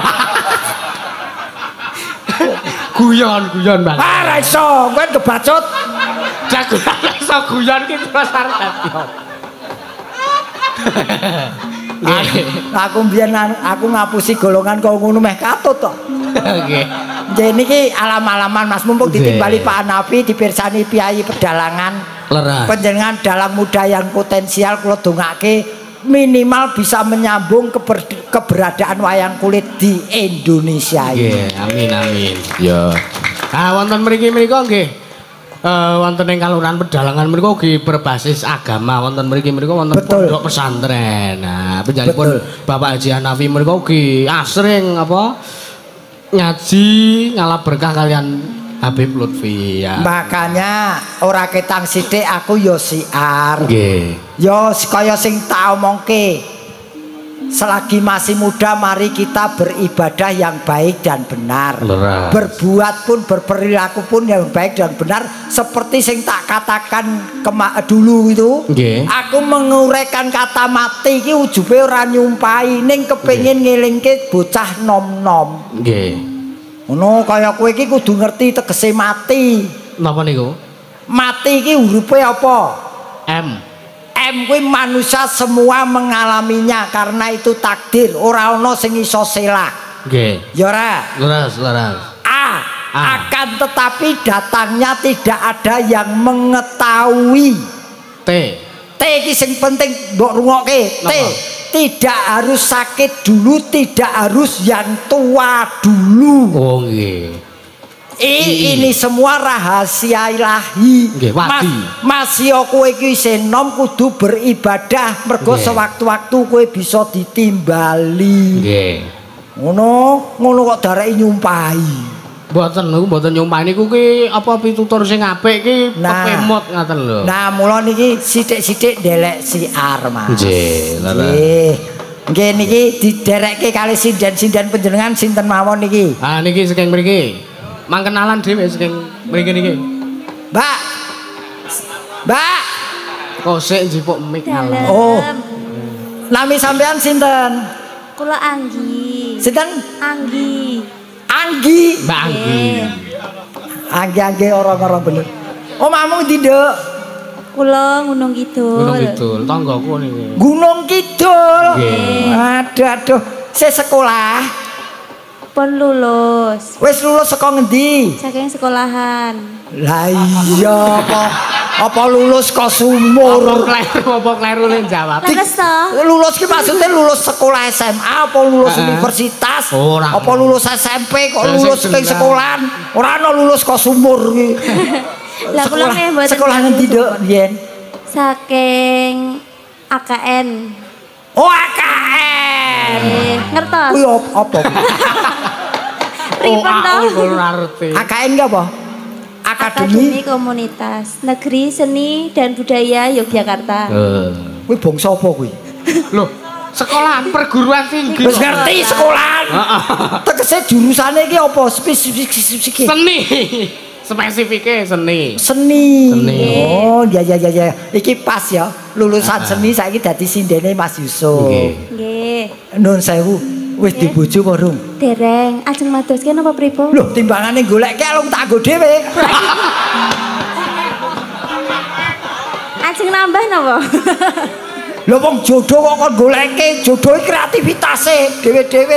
Guyon, Bang. Ah, ra iso, kowe kebacut. Jagoan iso guyon ki terus arep dadi. Aku mbiyen aku ngapusi golongan kok ngono meh katut to. Nggih. Jadi niki alam-alaman Mas mumpung ditimbali Pak Hanafi dipirsani Piyayi Pedalangan. Leres. Panjenengan dalam muda yang potensial kula dongake minimal bisa menyambung keberadaan wayang kulit di Indonesia ini. Nggih, amin. Ya. Wonten mriki nggih. Wonten ing Kalurahan Pedalangan menika ugi berbasis agama wonten mriki wonten pondok pesantren. Nah, panjenenganipun Bapak Haji Hanafi menika ugi asring apa ngaji ngalap berkah kalian Habib Lutfi ya. Makanya ora ketang sithik aku yo siar. Nggih. Yo kaya sing tak omongke. Selagi masih muda mari kita beribadah yang baik dan benar. Leras. Berbuat pun berperilaku pun yang baik dan benar seperti sing tak katakan dulu itu. Nggih. Aku menguraikan kata mati iki ujube ora nyumpahi ning kepengin ngelingke bocah nom-nom. Nggih. Ngono kaya kowe iki kudu ngerti tegese mati. Napa niku? Mati iki hurufe apa? M. M kuwi manusia semua mengalaminya karena itu takdir, ora ana sing iso selak. Nggih. Ya ora? Leres. Akan tetapi datangnya tidak ada yang mengetahui. T. T iki sing penting mbok rungokke. T. Tidak harus sakit dulu, tidak harus yang tua dulu. Oh nggih. Ini semua rahasia ilahi. Nggih, wadi. Mas yo kowe iki isih nom kudu beribadah mergo sewaktu-waktu kowe bisa ditimbali. Nggih. Ngono kok dareki nyumpahi. Mboten nyumpah niku ki apa pitutur sing apik ki kepemot ngaten lho. Nah, mula niki sithik-sithik ndelek siar, Mas. Nggih, Nggih niki diderekke kali sinden-sinden panjenengan sinten mawon niki? Niki saking mriki. Mangkenalan dhewe saking mriki niki. Mbak. Kok sik njipuk mik ngalah. Oh. Nami sampean sinten? Kula Anggi. Sinten? Anggi. Mbak Anggi. Anggi orang-orang bener. Omahmu ndi, Nduk? Kula Gunung Kidul. Gunung Kidul, tanggaku niki. Gunung Kidul. Nggih. Aduh. Saya sekolah. Pun lulus. Wis lulus saka ngendi? Saking sekolahan. Lah iya kok Apa lulus kok sumur? Apa kleru ning jawab? Leres to. Lulus ki maksudnya lulus sekolah SMA apa lulus universitas? Apa lulus SMP kok lulus ning sekolahan? Ora ana lulus kok sumur ki. Lah kula nggih mboten. Sekolah ngendi, Dok? Biyen. Saking AKN. Oh, AKN. Ngertos? Kuwi apa? Pripun to? Ora ngerti. AKN ki apa? Akademi Komunitas Negeri Seni dan Budaya Yogyakarta. Kuwi bangsa apa kuwi? Loh, sekolahan perguruan tinggi. Wis ngerti sekolahan. Tegese jurusane iki apa? Spesifik. Seni. Spesifiknya seni. Seni. Seni. Oh, ya. Iki pas ya. Lulusan seni saiki dadi sindene Mas Yusuf. Nggih. Nun sewu. Wis dibojo apa durung? Dereng, ajeng madoske napa pripun? Loh, timbangane goleke alung tak nggo dhewe. Ajeng nambah napa? Lho wong jodoh kok kon goleke, jodoh kreativitase dhewe-dhewe.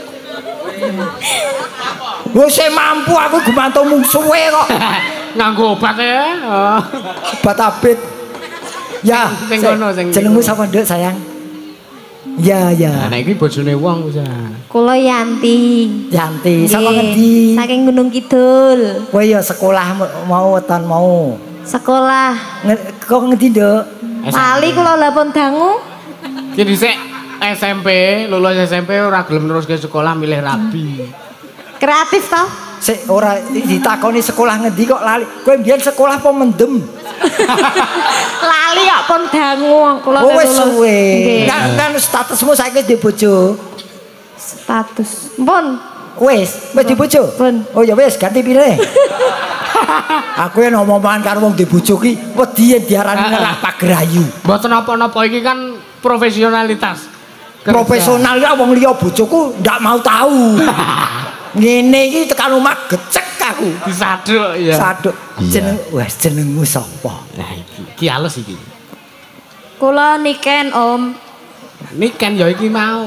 Wis mampu aku gumantung mungsuhe kok. Nganggo obat ya. Obat abit. Ya, Sing kono, sing jenengmu sapa, Nduk, sayang? Ya. Nah, iki bojone wong wis. Kula Yanti. Yanti, saka Nggih, ngendi? Saking Gunung Kidul. Kowe ya sekolah mau weton mau. Sekolah. Kok ngendi, Nduk? Lali kula lapun dangu. Ki dhisik SMP, lulus SMP ora gelem neruske sekolah milih rabi. Kreatif to? Sik ora ditakoni sekolah ngendi kok lali. Kowe mbiyen sekolah apa mendem? Lali kok pun dangu kula. Oh wis suwe. Nggih. Kan statusmu saiki di bojo. Status. Pun. Wis di bojo? Pun. Oh ya wis ganti pilih. Aku yang ngomong-ngomongan karo wong di bojo ki wedi diarani ngelak pagrayu. Mboten napa-napa iki kan profesionalitas. Profesional ya wong liya bojoku ndak mau tahu. Ngene iki tekan omah gecek aku. Disaduk ya. Saduk. Jenengmu sapa? Nah iki halus iki. Kula Niken Om. Niken ya iki mau.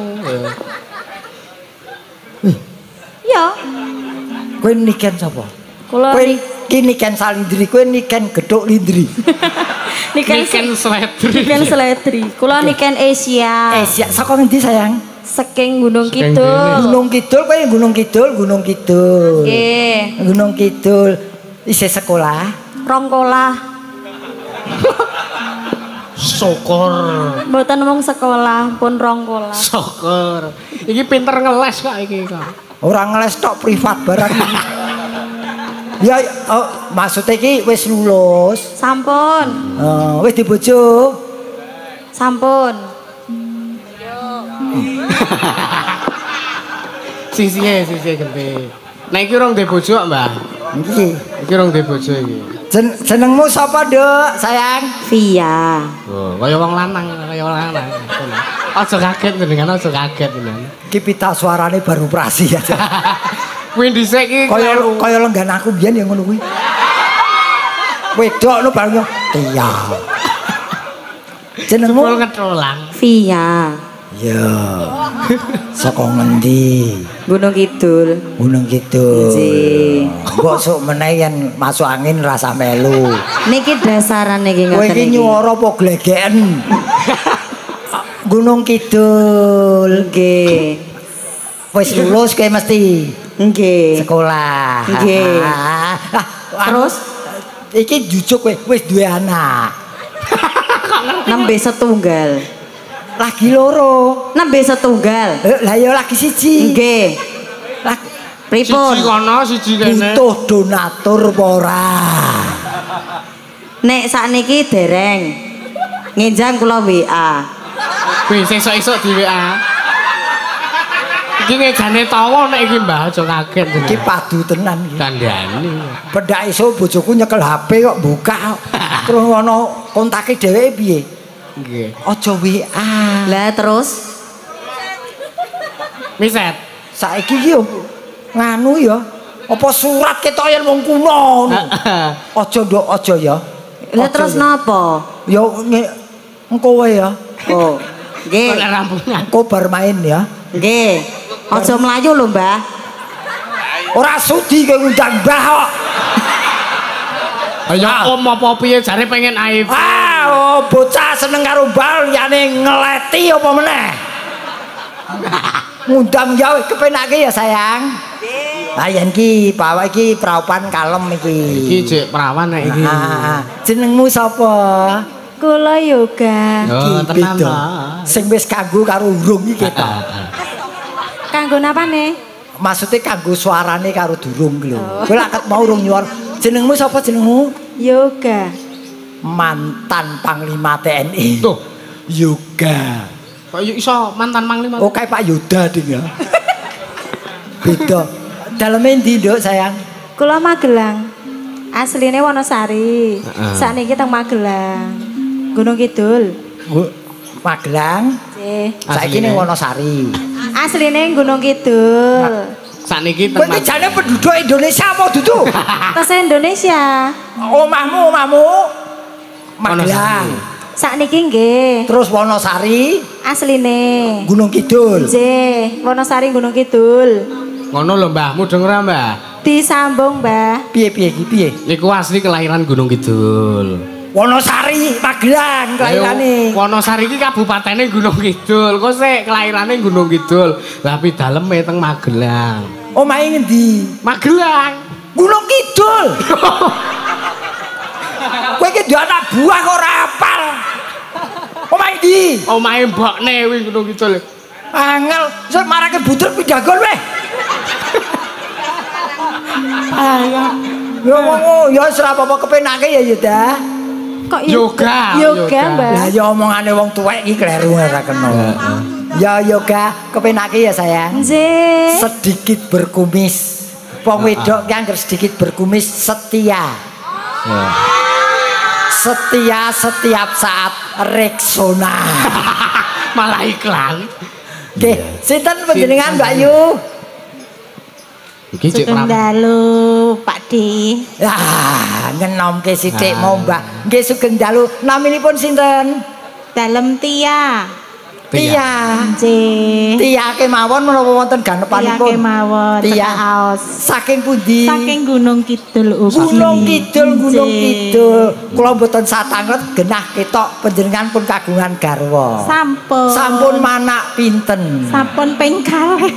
Ya. Kowe niken sapa? Kula Kowe ki niken Salindri, kowe niken Gedhuk Lindri. Niken Sledri. Niken Seledri. Kula Niken Asia. Siap saka ngendi sayang? Saking Gunung Saking Kidul. Gunung Kidul kowe Gunung Kidul. Nggih. Gunung Kidul. Isih sekolah? Rongkolah. Syukur. Mboten mung sekolah, pun rongkolah. Syukur. Iki pinter ngeles kok iki kok. Ora ngeles tok privat barang. Ya maksudnya iki wis lulus. Sampun. Wis dibojo. Sampun. Sisihe gede. Nah iki urung ndek bojo kok, Mbah. Iki. Iki urung ndek bojo iki. Jenengmu sapa, Duk? Sayang. Via. Oh, kaya wong lanang. Aja kaget jenengan, aja kaget jenengan. Iki pita suarane baru operasi aja. Kuwi dhisik iki Kaya lenggan aku biyen ya ngono kuwi. Wedok no baru Tia. Jenengmu ngetulang. Via. ya. Saka ngendi? Gunung Kidul. Gunung Kidul. Mbok sok meneh yen masuk angin rasa melu. Niki dasaran niki Kowe ngoten iki iki. nyuwara apa glegeken? Gunung Kidul. Nggih. Wis lulus kowe mesti Nggih. sekolah. Nggih. Terus iki jujuk kowe wis duwe anak. Nembe setunggal. Lagi loro. Nembe setunggal. Lah ya lagi siji. Nggih. Pripun? Siji kono, siji kene. Butuh donatur apa ora? Nek sakniki dereng. Ngenjang kula WA. Wis esuk-esuk di WA. Iki ngejane tawa nek iki Mbah aja kaget. Iki padu tenan iki. Kandhani. Pedak iso bojoku nyekel HP kok buka kok. Terus ngono kontake dheweke piye? Nggih. Aja WA. Lah terus Miset. Saiki iki yo nganu ya. Apa surat ketok yen wong kuno. Aja nduk aja ya. Lah terus napa? Ya engko wae ya. Oh. Nggih. Oleh rampungan. Engko bar main ya. Nggih. Aja mlayu lho, Mbah. Ora sudi kowe ngundang Mbah kok. Ya om apa piye jare pengen iPhone. Bocah seneng karo bal liyane ngeleti apa meneh. Ngundang ya kepenake ya sayang. Lah yen iki bawa iki prawan kalem iki. Iki jek perawan nek iki. Jenengmu sapa? Kula Yoga. Oh, tenan ta. Sing wis kanggo karo urung iki ketok. Kanggo napane? Maksudnya kanggo suarane karo durung lho. Kowe lak ket mau urung nyuwun. Jenengmu sapa jenengmu? Yoga. Mantan Panglima TNI. Tuh, Yoga. kok iso mantan panglima? Oh kayak Pak Yoda ding ya. Beda. Daleme ndi, Nduk, sayang? Kula Magelang. Asline Wonosari. Sakniki teng Magelang. Gunung Kidul. Magelang. Nggih. Saiki ning Wonosari. Asline Gunung Kidul. Sakniki Kowe iki jane penduduk Indonesia apa dudu? Tes Indonesia. Omahmu Magelang. Sakniki nggih. Terus Wonosari Asline. Gunung Kidul. Nggih, Wonosari Gunung Kidul. Ngono lho Mbah, mudeng ora Mbah? Disambung, Mbah. Piye iki piye? Niku asli kelahiran Gunung Kidul. Wonosari Magelang kelahirane. Wonosari iki kabupatene Gunung Kidul. Kok sik kelahirane Gunung Kidul, tapi daleme teng Magelang. Omahe ngendi? Magelang. Gunung Kidul. Kowe iki duwe anak buah kok ora apal. Omahe ndi? Omahe mbokne kuwi Gunung Kidul. Angel, sing marake budur pidagol weh. Ayo. Yo ngomong, ya ora apa-apa kepenake ya Yuda. Kok Yoga. Yoga, Mbah. Lah ya omongane wong tuwek iki kleru ora kena. Ya yoga, kepenake ya sayang. Nggih. Sedikit berkumis. Wong wedok ki angger sedikit berkumis setia. Setia setiap saat Rexona. Malah iklan. Nggih, sinten panjenengan Mbak Yu? Iki cek Sugeng dalu, Pak Di. Lah, ngenomke sithik mau Mbak. Nggih sugeng dalu. Naminipun sinten? Dalem Tia. Tia. Nggih. Tia kemawon menapa wonten ganepanipun? Tia kemawon. Tia. Aos. Saking pundi? Saking Gunung Kidul ugi. Gunung Kidul. Nggih. Kula mboten satanglet genah ketok panjenengan pun kagungan garwa. Sampun. Sampun manak pinten? Sampun ping kalih.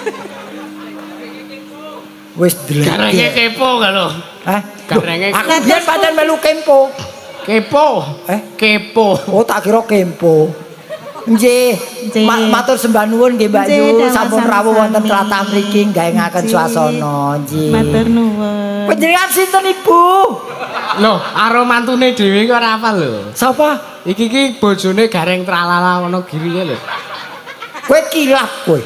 Wis Garenge dlek. kepo kan lho. Hah? Garenge Aku biyen pancen melu kempo. kepo. Kepo. Oh tak kira kempo. Nggih. Nggih. Matur sembah nuwun nggih Mbak Nggih, Yu dawa sampun rawuh wonten sami-sami. tlatah mriki gaengaken Nggih. swasana. Nggih. Matur nuwun. Panjenengan sinten Ibu? Loh, karo mantune dhewe kok ora apal lho. Sapa? Iki ki bojone Gareng Tralala Wonogiri lho. Kowe kilap kowe.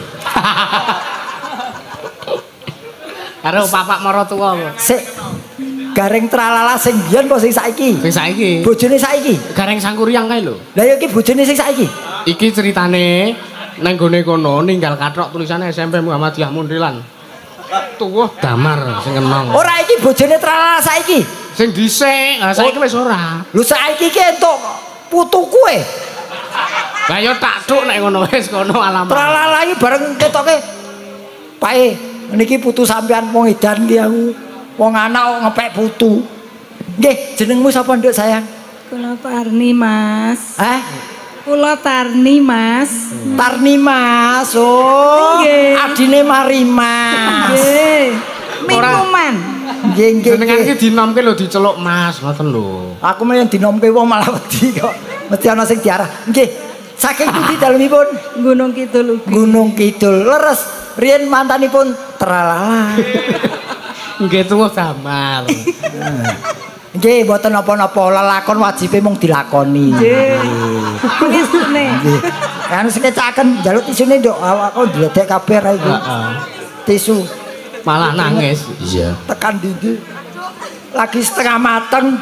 Karo Bapak Marotuwa kok. Sik Gareng Tralala sing biyen apa sing saiki? Sing saiki Bojone saiki. Gareng Sangkuriang kae lho. Lah ya iki bojone sing saiki. Iki ceritane nang gone kono ninggal kathok tulisane SMP Muhammadiyah Mundilan. Tuwuh damar sing kenong. Ora iki bojone Tralala saiki. Sing dhisik, saiki wis ora. Lho saiki ki entuk putu kowe. Lah ya tak thuk nek ngono wis kono alamat. Tralala iki bareng ketoke. Pae niki putu sampean wong edan ki aku. Wong anak kok ngepek putu. Nggih, jenengmu sapa Nduk sayang? Kula Tarni Mas. Hah? Kula Tarni Mas. Tarni Mas. Oh, Nggih. adine Marimas. Nggih. Mingkuman. Nggih, nggih. Jenengan nggih. iki dinomke lho diceluk Mas, ngoten lho. Aku mung dinomke wong malah wedi kok. Mesti ana sing diarah. Nggih. Saking pundi dalemipun? Gunung Kidul ugi. Gunung Kidul. Leres. Riyen mantanipun Tralala. Nggih tuwuh damar. Nggih, mboten napa-napa, lelakon wajibe mung dilakoni. Nggih. Ngisune. Nggih. Anu sing kecaken njaluk tisune, Nduk. Awakku ndledek kabeh ra iku. Heeh. Tisu Malah nangis. Iya. tekan ndi. Lagi setengah mateng.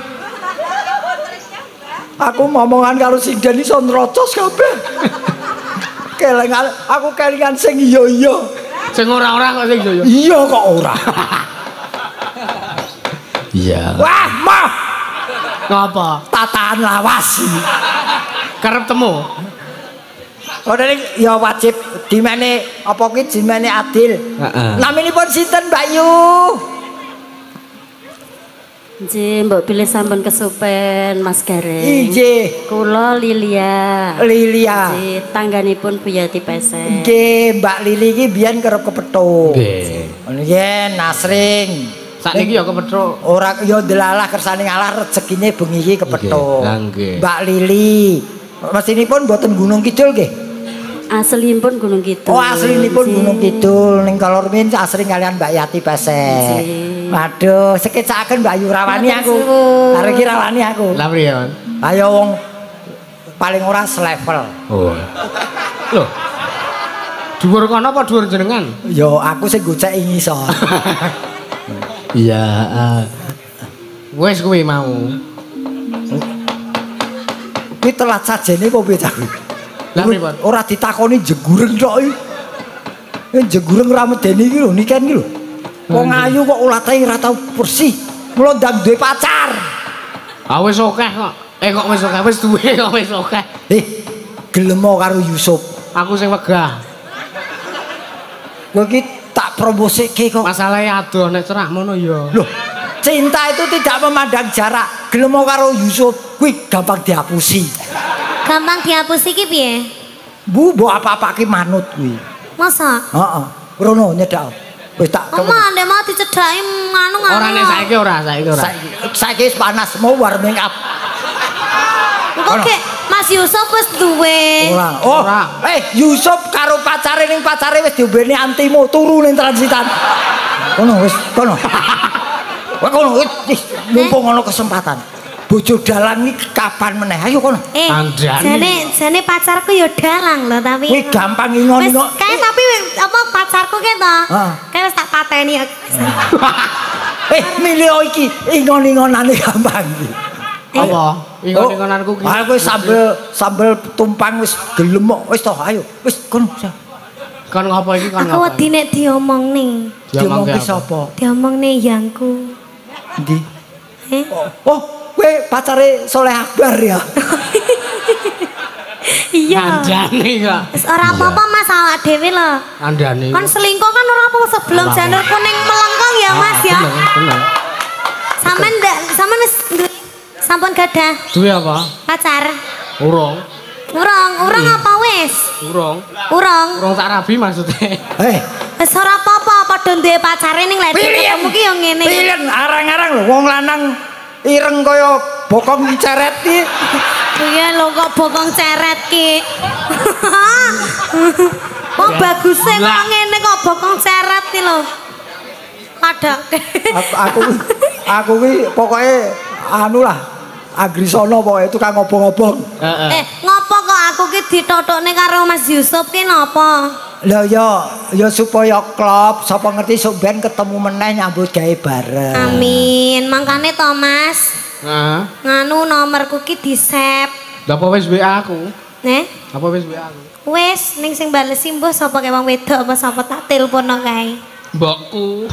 Aku ngomongan karo sing Den iso nrocos kabeh. Kelingan, aku kelingan sing iya-iya. Sing ora-ora kok sing yo. Iya kok ora. Iya. Wah, mah Ngapa? tataan lawas. Kerep temu. Ora ning ya wajib dimene apa kuwi dimene adil. Heeh. Naminipun sinten Mbak Yu? Nggih, mbok pilih sampun kesupen Mas Gareng. Inggih. Kula Lilia. Lilia. Nggih, tangganipun Bu Yati Pesek. Nggih, Mbak Lili iki biyen kerep kepethuk. Nggih. Nggih, nasring. Sakniki ya kepethuk. Ora ya delalah kersane ngalah rezekine bengi iki kepethuk. Nggih. Mbak Lili. Mesinipun mboten Gunung Kidul nggih. Aslinipun Gunung Kidul. Oh, aslinipun Gunung Kidul ning Kalormin asring kalian Mbak Yati Pesek. Waduh, sekecakaken Mbak Ayu rawani aku. Arek iki rawani aku. Lah priye, Mas? Ayo wong paling ora selevel. Oh. Loh. Dhuwur kono apa dhuwur jenengan? Yo aku sing gocek ing ngisor. Iya. Wes kuwi mau. Kuwi telat sajene kok piye cah? Lah pripun? Ora ditakoni jegureng tok iki. Jegureng ra medeni iki lho niken iki lho. Wong ayu kok ulate ora tau bersih. Mula ndang duwe pacar. Ah wis akeh kok. Kok wis akeh wis duwe kok wis akeh. Gelem karo Yusuf. Aku sing wegah. Kowe iki tak promosike kok. Masalahe adoh nek cerak mono ya. Loh, cinta itu tidak memandang jarak. Gelem karo Yusuf kuwi gampang dihapusi. Gampang dihapus iki piye? Bu, mbok apa-apake manut kuwi. Masa? Heeh. Rono nyedak. Wis tak Oma, ndek mau dicedhaki nganu-nganu. Ora nek saiki ora. Saiki wis panas mau warming up. Oke, Mas Yusuf wis duwe. Ora. Oh, Yusuf karo pacare ning pacare wis diombeni antimo turu ning transitan. Kono wis, kono. Wah kono wis mumpung ana kesempatan. Bojo dalang iki kapan meneh? Ayo kono. Jane pacarku ya dalang lho tapi. Kuwi gampang ingon-ingon. Wis kae tapi apa pacarku ki to. Kae wis tak pateni. Milih iki ingon-ingonane gampang iki. Apa? Ingon-ingonanku ki. Aku sambel tumpang wis gelem kok. Wis to, ayo. Wis kono. Kon ngopo iki kon Aku ngopo? wedi nek diomongni. Diomongke sapa? Diomongne yangku. Endi? Oh, kowe pacare Soleh Akbar ya. iya. Andane kok. Wis ora apa-apa Mas awak dhewe lho. Andane. Kon selingkuh kan ora apa sebelum janur kuning melengkung ya Mas ya. Bener. Sampean wis sampun gadah Duwe apa? pacar. Urung. Urung apa wis? Urung tak rabi maksudnya. Wis ora apa-apa padha duwe pacare ning lek ketemu ki yo ngene. Pilih arang-arang lho wong lanang ireng kaya bokong ceret ki. Iya lho kok bokong ceret ki. Oh baguse kok ngene kok bokong ceret ki lho. Padake. Aku ki pokoke anu lah. Agrisono pokoke tukang ngobong-ngobong. Ngopo kok aku ki ditotokne karo Mas Yusuf ki napa? Lah ya supaya klop sapa ngerti sok ben ketemu meneh nyambut gawe bareng. Amin. Mangkane to Mas. Heeh. Nganu nomorku ki di-save. Lah apa wis WA aku? Apa wis WA aku? Wis ning sing balesi mbuh sapa kae wong wedok apa sapa tak telepono kae. Mbokku.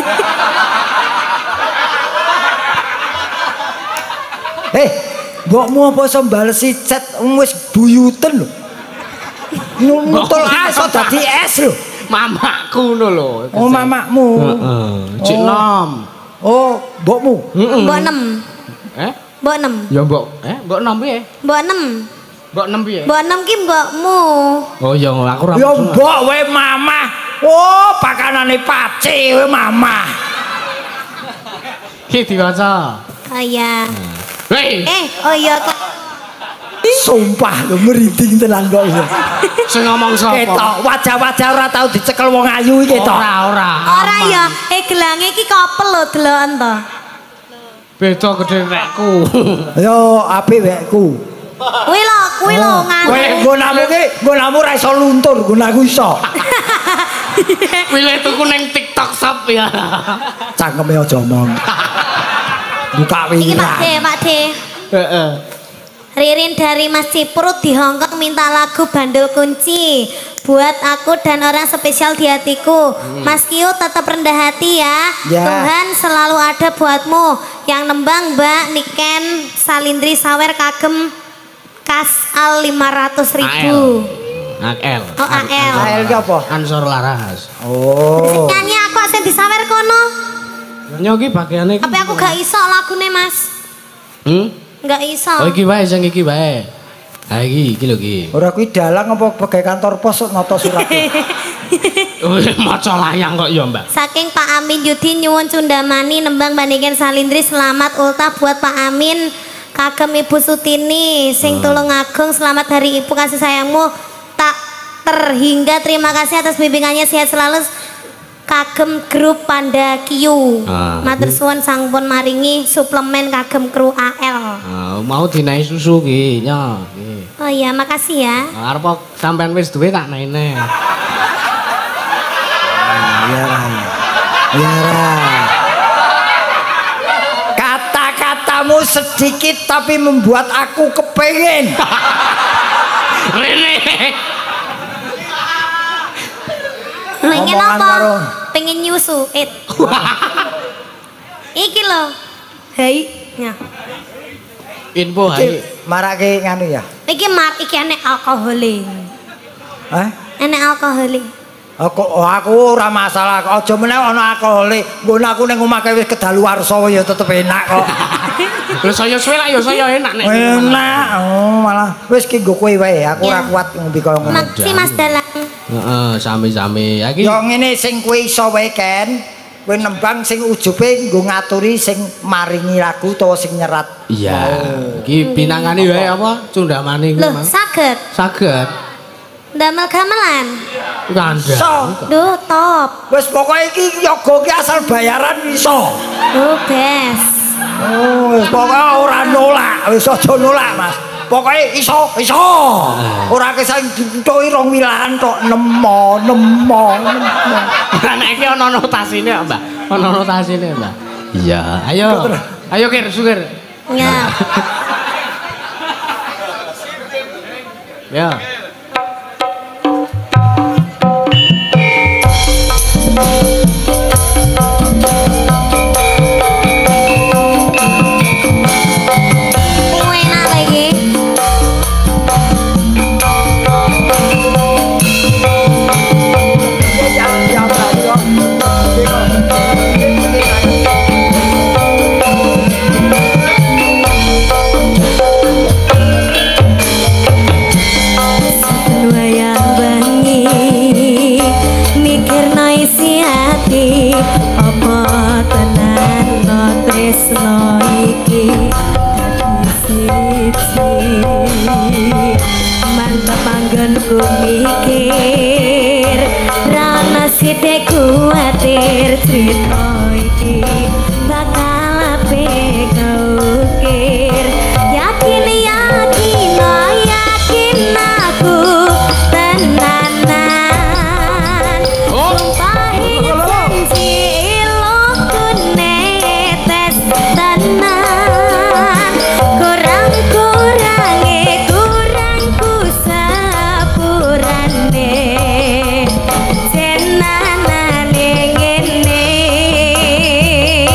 Mbokmu apa iso balesi chat wis buyuten lho. Nutul aso dadi es lho. Mamaku ngono lho. Oh, mamakmu. Heeh. Cik Nom. Oh, mbokmu. Mbok 6. Mbok 6. Ya mbok, mbok 6 piye? Mbok 6. Mbok 6 piye? Mbok 6 ki mbokmu. Oh iya aku ora. Ya mbok we mamah. Oh, pakanane pace we mamah. Ki diwaca. Oh iya. Hei. Oh iya kok. Sumpah lho merinding tenan kok. Sing ngomong sapa? Ketok wajah-wajah ora tau dicekel wong ayu iki ketok. Ora ya, gelange iki kopel lho deloken to. Beda gedhe rekku. Yo apik wekku. Kuwi lho nganu. Kowe nggo namu ra iso luntur, nggo aku iso. Pilih tuku ning TikTok Shop ya. Cangkeme aja omong. Buka Iki wira. Pak De. Heeh. Ririn dari Mas Ciprut di Hongkong minta lagu Bandul Kunci buat aku dan orang spesial di hatiku. Mas Kio tetap rendah hati ya. Tuhan selalu ada buatmu. Yang nembang Mbak Niken Salindri Sawer kagem kas al 500.000. AL. Oh AL. AL ki apa? Ansor Laras. Oh. Nyanyi aku sing disawer kono. Nyo iki bagiane iki. Tapi aku gak iso lagune, Mas. Gak iso. Oh iki wae sing iki wae. Ha iki lho iki. Ora kuwi dalang apa pegawai kantor pos nata surat. Oh, maca layang kok ya, Mbak. Saking Pak Amin Yudi nyuwun Cundamani nembang bandingkan Salindri selamat ultah buat Pak Amin. Kagem Ibu Sutini sing tulung agung selamat hari Ibu kasih sayangmu tak terhingga terima kasih atas bimbingannya sehat selalu kagem grup Panda Q. Matur suwun sampun maringi suplemen kagem kru AL. Mau dinaik susu ki nya. Oh iya makasih ya. Arep sampean wis duwe tak naine. Ya. Kata-katamu sedikit tapi membuat aku kepengen. Rene. Pengen Omongan apa? karo. Pengen nyusu. Iki lho. Hei. Ya. Info ae. Marake nganu ya. Iki enek alkohole. Hah? Enek alkohole. Aku ora masalah kok aja meneh ana alkohole. Nggon aku ning omah wis kedaluwarsa ya tetep enak kok. Lho saya suwe lah ya saya enak nek. Enak. Oh, malah wis ki nggo kowe wae. Aku ora kuat ngombe kaya ngono. Maksi Mas Dalang. Heeh, sami-sami. Ya iki Ya ngene sing kowe iso wae Ken. Kowe nembang sing ujube nggo ngaturi sing maringi lagu utawa sing nyerat. iya. Iki binangane wae apa Cundamani ku, Loh, Mas. saged. Saged. Damel gamelan. Kandha. So, Duh, top. wis pokoke iki yoga ki asal bayaran iso. Duh, bes. Oh, wis pokoke ora nolak, wis aja nolak, Mas. Pokoke iso. Ora kesang dituki 2 wilahan tok nemo. Nek iki ana notasine, Mbak. Ana notasine, Mbak. Iya, ayo. Ayo Kir, Sugir. Ya. Ya. Enak lagi. Ku mikir rana sithik kuwatir crita iki bakal ape keukir yakin aku tenanan sumpahin janji iloku netes tenan kurangku sepurane jenanane ngene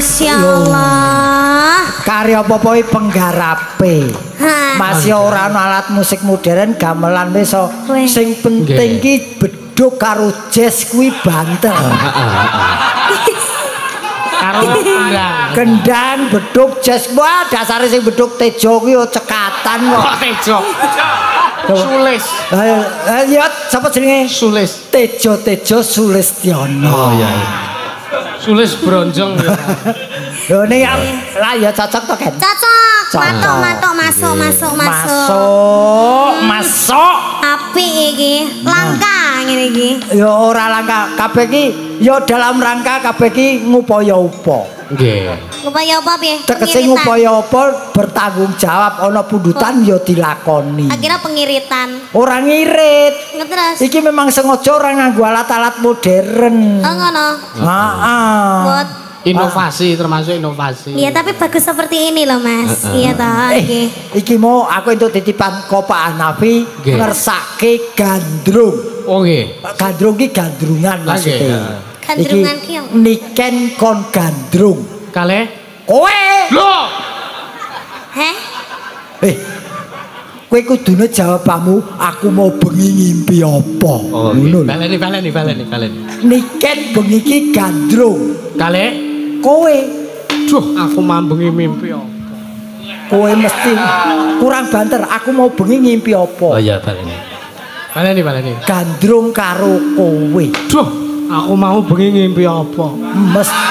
Masya Allah. Karya apa-apa iki penggarape. Ha. Masih ora ana alat musik modern gamelan wis so. Weh. Sing penting ki beduk karo jazz kuwi banter. Karo kendang. Gendang beduk jazz wah dasare sing beduk tejo kuwi yo cekatan kok. Kok tejo. Sulis. Ya sapa jenenge? Sulis. Tejo Sulistiono. Oh iya. Sulis bronjong ya. Lho ning lah ya cocok to kan? Cocok. Matok masuk. Apik iki. Langka ngene iki. Ya ora langka kabeh ki ya dalam rangka kabeh ki ngupaya apa. Nggih. Upaya apa piye? Tegese ngupaya apa bertanggung jawab ana pundutan ya dilakoni. Akhirnya pengiritan. Ora ngirit. Ngeterus. Iki memang sengaja ora nganggo alat-alat modern. Oh ngono. Heeh. Buat Inovasi termasuk inovasi. iya tapi bagus seperti ini loh Mas. Iya toh iki. Iki mau aku entuk titipan Kopa Hanafi Nggih. ngersake gandrung. Oh nggih. Gandrung ki gandrungan maksudnya. Gandrungan ki yo. Niken kon gandrung. Kalih. Kowe. Loh. Heh? Kowe kudune jawabanmu aku mau bengi ngimpi apa. Oh, Ngono lho. baleni. Niken bengi ki gandrung. Kalih. Kowe. Duh, aku mambengi mimpi apa? Kowe mesti kurang banter. Aku mau bengi ngimpi apa. iya, baleni. Gandrung karo kowe. Duh, aku mau bengi ngimpi apa? Mesti.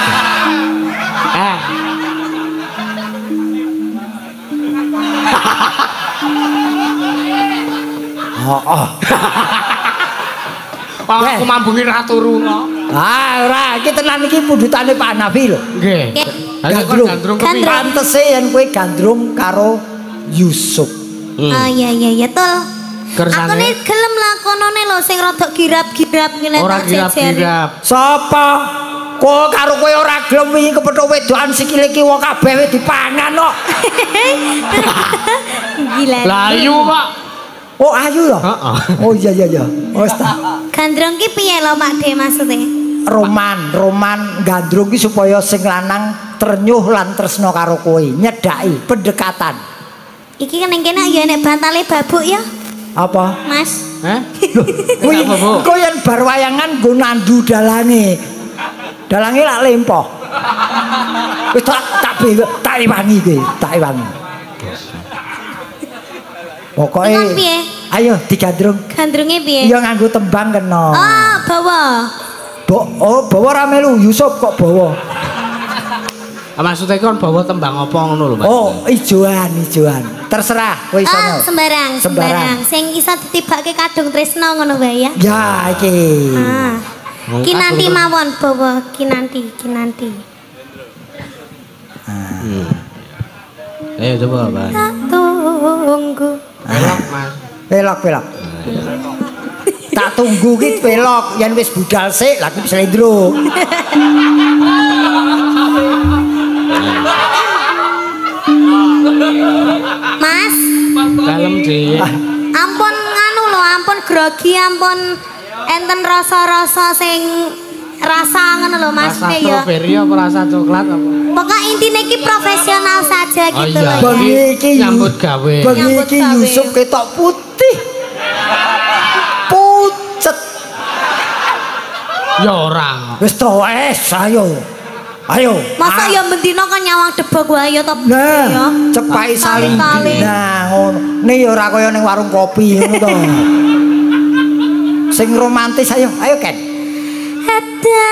Aku mambengi ratu runga. Ora, iki tenan iki pundutane Pak Hanafi lho. Nggih. Gandrung. Gandrung Gandrung. Pantese yen kowe gandrung karo Yusuf. Oh iya tul. Aku nih gelem lakonane lho sing rada girap-girap ngene Ora girap-girap. Sapa? Kok karo kowe ora gelem wingi kepethuk wedokan sikile ki wong kabeh wis dipangan kok. Gila. Layu kok. Oh ayu ya? Heeh. Oh iya. Wis ta. Gandrung ki piye lho Pak De maksudnya? Roman gandrung ki supaya sing lanang ternyuh lan tresna karo kowe, nyedaki pendekatan. Iki kan ning kene ya nek bantale babuk ya, Apa? Mas. Hah? Kuwi Apa, Bu? kowe yen bar wayangan nggo nandu dalange. Dalange lak lempoh. Wis tak iwangi kowe, tak iwangi. Pokoke Iwang piye? ayo digandrung. Gandrunge piye? Iya nganggo tembang kena. Oh, bawa. Bawa ra melu Yusuf kok bawa. Maksudnya kon bawa tembang apa ngono lho, Mas? Oh, ijoan. Terserah kowe iso. Ah, sembarang. Sing iso ditibake kadung tresno ngono wae ya. Ya iki. Ah. Kinanti mawon bawa kinanti. Ayo coba, Pak. Tak tunggu. Belok, Mas. Pelok. Tak tunggu ki pelok, yen wis budal sik lha ki slendro. Mas, Kalem, Dik. ampun nganu lho, ampun grogi, ampun enten rasa-rasa sing rasa ngono lho Mas Rasa ya. strawberry apa rasa coklat apa? Pokok intine iki profesional saja Oh gitu iya. loh ya. Bengi iki Nyambut gawe. Bengi Nyambut iki gawe. Yusuf ketok putih. Pucet. Ya ora. Wis to ayo. Masa ya bendina kan nyawang debok wae ya to. Nah, ya. cepai saling. Kali-kali. Nah, ngono. Nih ya ora kaya ning warung kopi ngono to. Sing romantis ayo Ken. Ada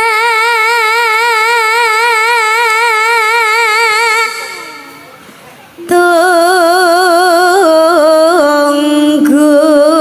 tunggu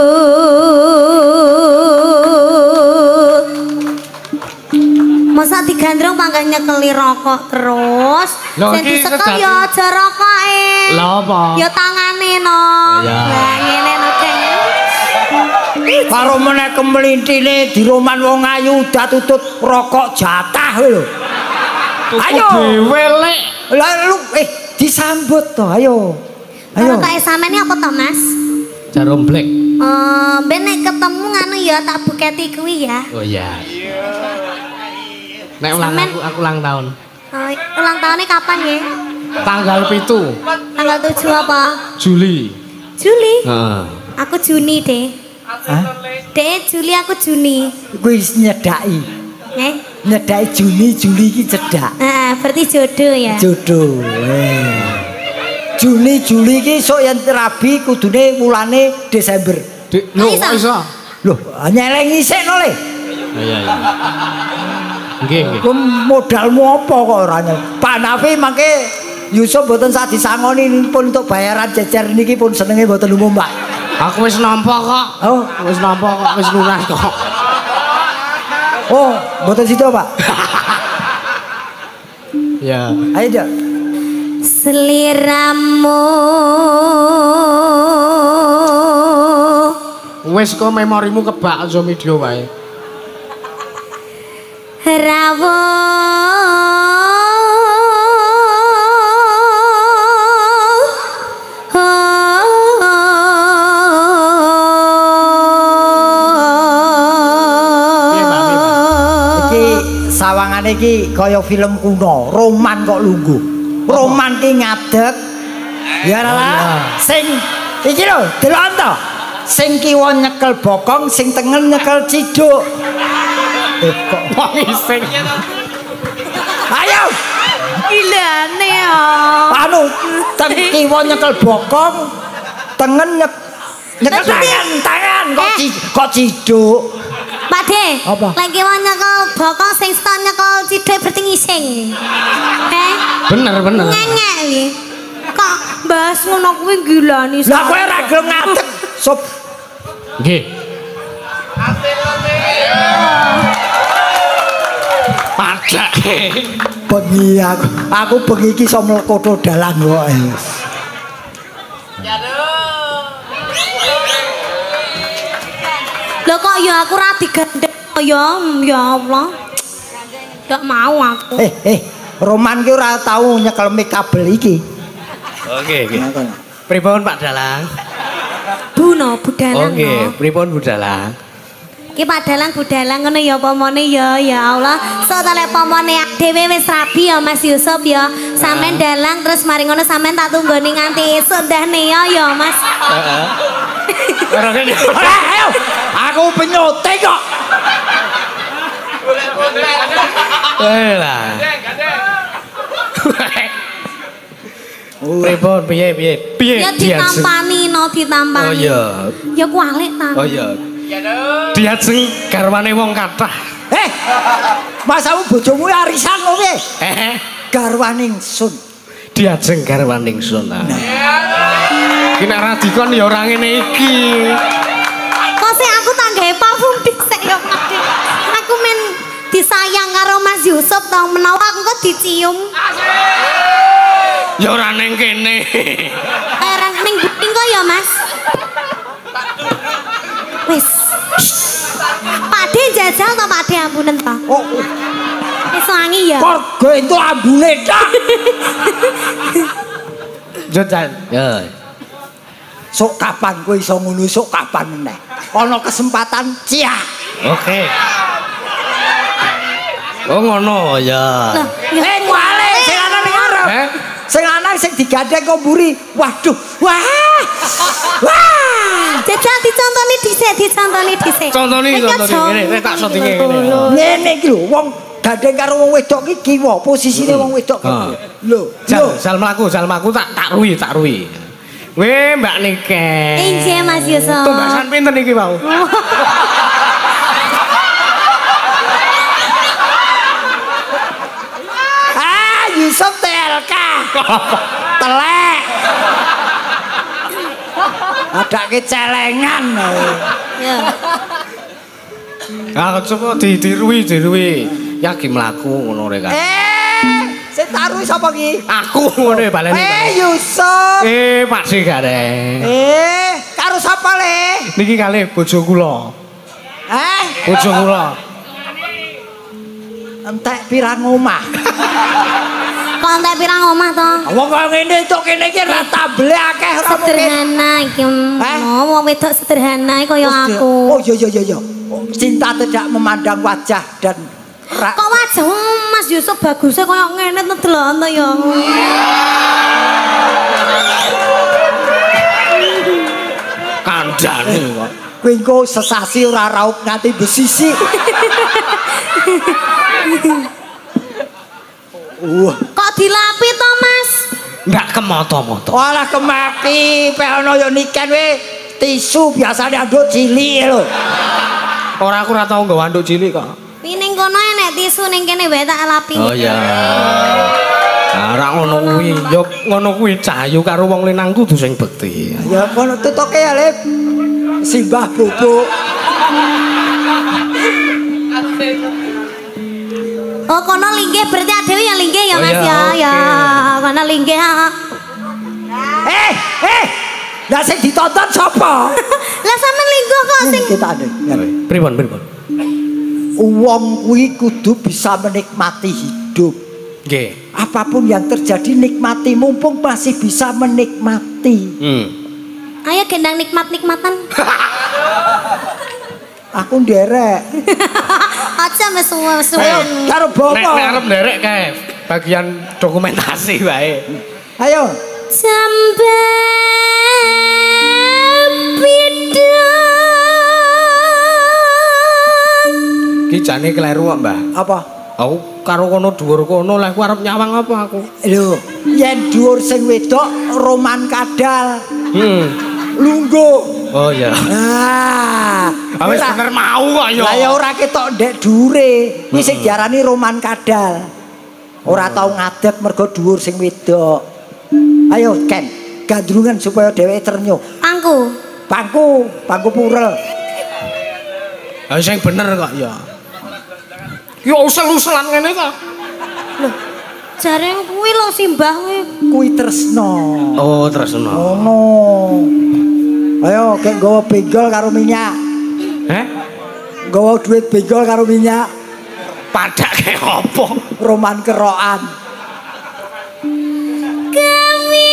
masa digandrung pangga nyekeli rokok terus Loh, sing iki disekel sejati- ya aja rokoke Lha apa? ya tangane no Ya. lah ngene no Keng. Karo meneh kemlintine di roman wong ayu udah tutut rokok jatah lho. Ayo. Dhewe lek. Lah lu disambut to, ayo. Kalau tak sampeyan apa to Mas? Jarum black. Ben nek ketemu nganu ya tak buketi kuwi ya. Oh iya. Nek ulang Sampean- aku ulang tahun. Ulang tahunnya kapan ya? Tanggal 7 Tanggal 7 apa? Juli. Juli? Heeh. Aku Juni deh. Hah? Deh Juli aku Juni. Kuwi nyedaki. Nyedaki Juli iki cedak. Berarti jodoh ya. Jodoh. Juli iki sok yen rabi kudune mulane Desember. Lho, kok iso? Loh, nyelengi sik no le. Iya. Nggih, nggih. Ku modalmu apa kok ora nyel. Pak Nafi mangke Yusuf mboten sak disangoni pun untuk bayaran jejer niki pun senenge mboten umum, Pak. Aku wis nampa kok. Oh, Wis nampa kok, wis lunas kok. oh, mboten situ, Pak. Ya. Ayo, Dok. Seliramu Wis kok memorimu kebak aja video wae. Rawo Sawangane iki kaya film kuno, roman kok lungguh. Roman ki ngadeg. Ya lah. Sing iki lho, delok to. Sing kiwa nyekel bokong, sing tengen nyekel ciduk. Kok Wong iseng. ayo. gilane ya. Anu, teng kiwa nyekel bokong, tengen nyekel tangan kok ciduk. Pak De, Apa? lagi mau nyekel bokong sing ston nyekel ciduk berarti ngising. Bener. Ngengek iki. Kok bahas ngono kuwi gilani. Lah kowe ora gelem ngadeg. Sob. Nggih. Padak. Bengi aku bengi iki iso mlekoto dalan kok. Lho kok ya aku ra digandeng ya Allah. Ndak mau aku. Roman ki ora tau nyekel mic kabel iki. Oke. Pripun Pak Dalang? Buno budalang. Oke, pripun Bu Dalang? Ki Pak Dalang budalang ngono ya pomone ya Allah. So ta lek pomone dhewe wis rabi ya Mas Yusuf ya. Sampeyan dalang terus mari ngono sampeyan tak tunggoni nganti esuk ndahne ya Mas. Heeh. Ora kene. Ora ayo. Aku penyote kok. Lah. Pripun piye? Ya ditampani no ditampani. Oh iya. Ya kualik ta. Oh iya. Diajeng garwane wong kathah. Masamu bojomu arisan kok piye? Garwaning Sun. Diajeng garwaning sun. Ki nek ra dikon ya ora ngene iki. Kok sih aku tak gawe parfum dhisik ya Mas. Aku men disayang karo Mas Yusuf tau menawa aku kok dicium. Ya ora ning kene. Ora ning buting kok ya Mas. Wis. Pakde jajal to Pakde ampunen to. Oh, Wis wangi ya. korgo itu ambune tok. Jojan. Ya. Sok kapan kowe iso ngono, sok kapan meneh. Ana kesempatan ciak. Oke. Oh ngono ya. Wale sing ana ning ngarep. Sing lanang sing digandeng kok mburi. Waduh. Wah. Jajal dicontoni dhisik. Contoni ngene, tak shootinge ngene. Ngene iki lho, wong gandeng karo wong wedok iki kiwa, posisine wong wedok. Lho, Sal mlaku tak ruwi. Weh Mbak Nike. Injih Mas Yusuf. Tumbasan pinten iki mau? Yusuf TLK. Telek. Adake celengan. Ya. Ah coba diruwi. Ya ki mlaku ngono rek. Sing taruh sapa ki? Aku ngono baleni. Yusuf. Pak Sih gareng. Karo sapa le? Niki kalih bojo kula. Bojo kula. Entek pirang omah. Kok entek pirang omah to? Wong kaya ngene tok kene iki ra tabele akeh ora mungkin. Sederhana iki. Wong wedok sederhana kaya aku. Oh iya. Cinta tidak memandang wajah dan Kok wajah Mas Mas Yusuf bagusnya kayak ngene to delok ya. Kandhane kok. Kowe engko sesasi ora raup nganti besisi. Kok dilapi to, Mas? Ndak kemoto-moto. Walah kemapi, pe ana ya niken we tisu biasane anduk cilik lho. Ora aku ora tau nggawa anduk cilik kok. Ning kono enek tisu ning kene wae tak lapi. Oh iya. Ora ngono kuwi, yo ngono kuwi cahayu karo wong lanang kudu sing bekti. Ya kono tutuke ya, Lip. Simbah bubuk. Oh, kono linggih berarti adewe yang linggih ya, Oh, Mas ya, ya. oke. Ya, kono linggih. Lah sing ditonton sapa? Lah sampean linggo kok sing Kita ada. Pripun? Wong kuwi kudu bisa menikmati hidup. Nggih. Apapun yang terjadi nikmati mumpung masih bisa menikmati. ayo gendang nikmat-nikmatan. Aku nderek. Aja mesu-mesu. Karo bopo. Nek arep nderek kae bagian dokumentasi wae. Ayo. Sampai bidang. Ki jane kleru kok, Mbah. Apa? Aku karo kono dhuwur kono lek aku arep nyawang apa aku. Lho, yen dhuwur sing wedok roman kadal. Lungguh. Oh iya. Wis Ora- bener mau kok ya. Lah ya ora ketok ndek dhuwure. Kuwi sing diarani roman kadal. Ora tau ngadeg mergo dhuwur sing wedok. Ayo Ken, gandrungan supaya dheweke ternyuh. Angku. Bangku purel. Ha sing bener kok ya. Ya usel-uselan ngene kok. Jare kuwi lho simbah kuwi. Kuwi tresno. Oh, tresno. Ngono. Ayo kek nggawa benggol karo minyak. Nggawa duit benggol karo minyak. Padake apa? Roman kerokan. Kami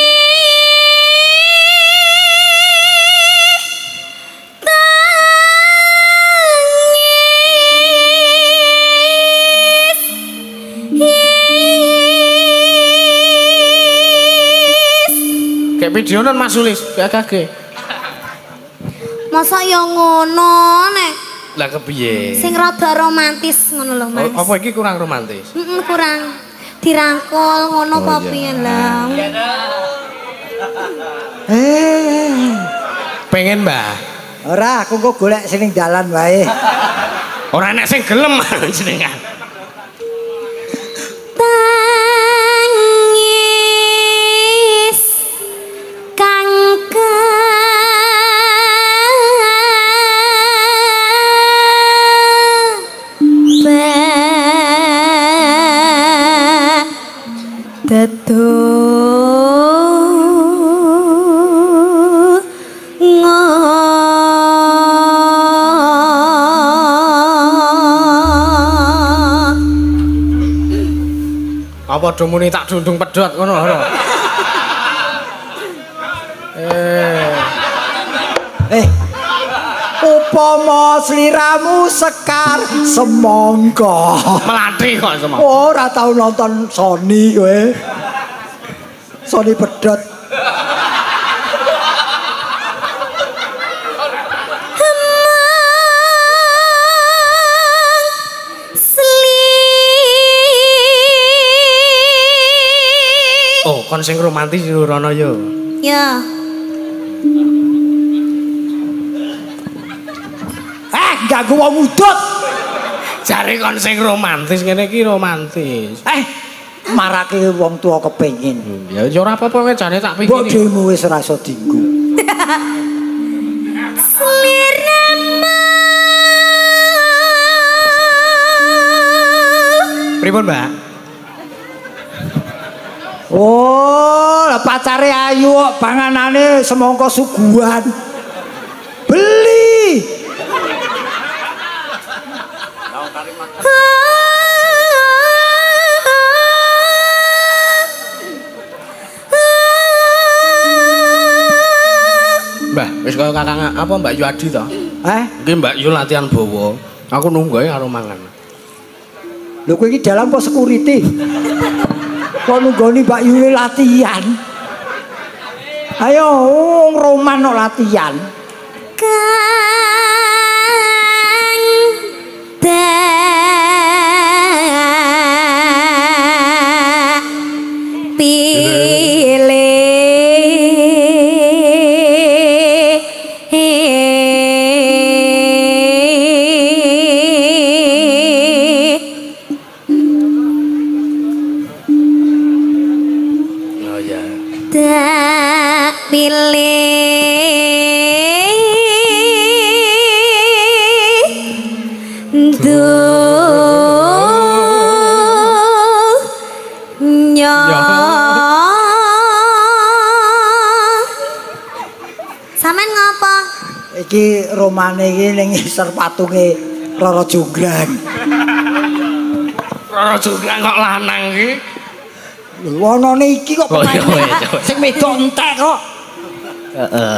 Kayak videonan Mas Sulis, kagak. masa ya ngono nek Lah kepiye? sing rada romantis ngono lho Mas. Apa iki kurang romantis? Kurang dirangkul ngono kok piye lah. Pengen, Mbah. Ora, aku kok golek sing ning dalan wae. Ora enek sing gelem jenengan. Tangis kang Apa domune tak dundung pedhot ngono lho. Upama sliramu sekar semangka. Melati kok semua. Ora tau nonton Sony kowe. Sony pedhot. Oh, kon sing romantis Nurono yo. Ya. Ganggu wong udut. Jare kon sing romantis ngene iki romantis. Marake wong tua kepengin. Ya ora apa-apa jane tak Mbok pikir. dhewe wis ora iso dienggo. Pripun, Mbak? Oh, lah pacare ayu kok panganane semangka suguhan. Beli. Mbah, wis kaya Kakang apa Mbak Yuadi to? Eh? Iki Mbak Yu latihan bawa. Aku nunggu ae karo mangan. Lho kowe iki dalam apa security? Kok nunggoni Mbak Yuli latihan? Ayo wong roman kok latihan. Sampeyan ngapa? Iki romane iki ning isor patunge Rara Jonggrang. Rara Jonggrang kok lanang iki. Lho wonone iki kok pemain. Sing wedok entek kok. Heeh.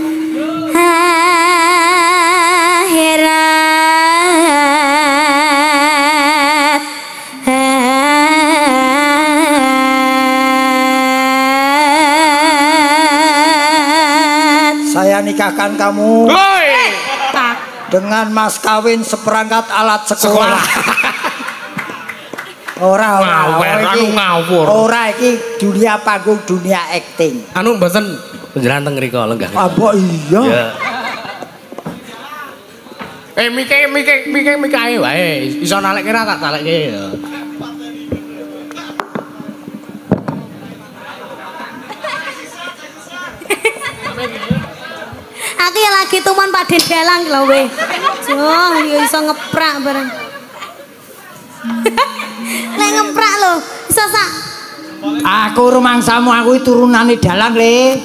Saya nikahkan kamu Woi. dengan mas kawin seperangkat alat sekolah. Ora ngawur. Ora iki dunia panggung, dunia acting. Anu mboten panjenengan teng mriku lenggah. Apa iya? Ya. Mike ae wae. Iso nalekke ra tak talekke ya. Aku ya lagi tuman Pak Dalang lho we. Jong ya iso ngeprak bareng. Lek ngeprak lho, iso sak. Aku rumangsamu, aku turunane Dalang le.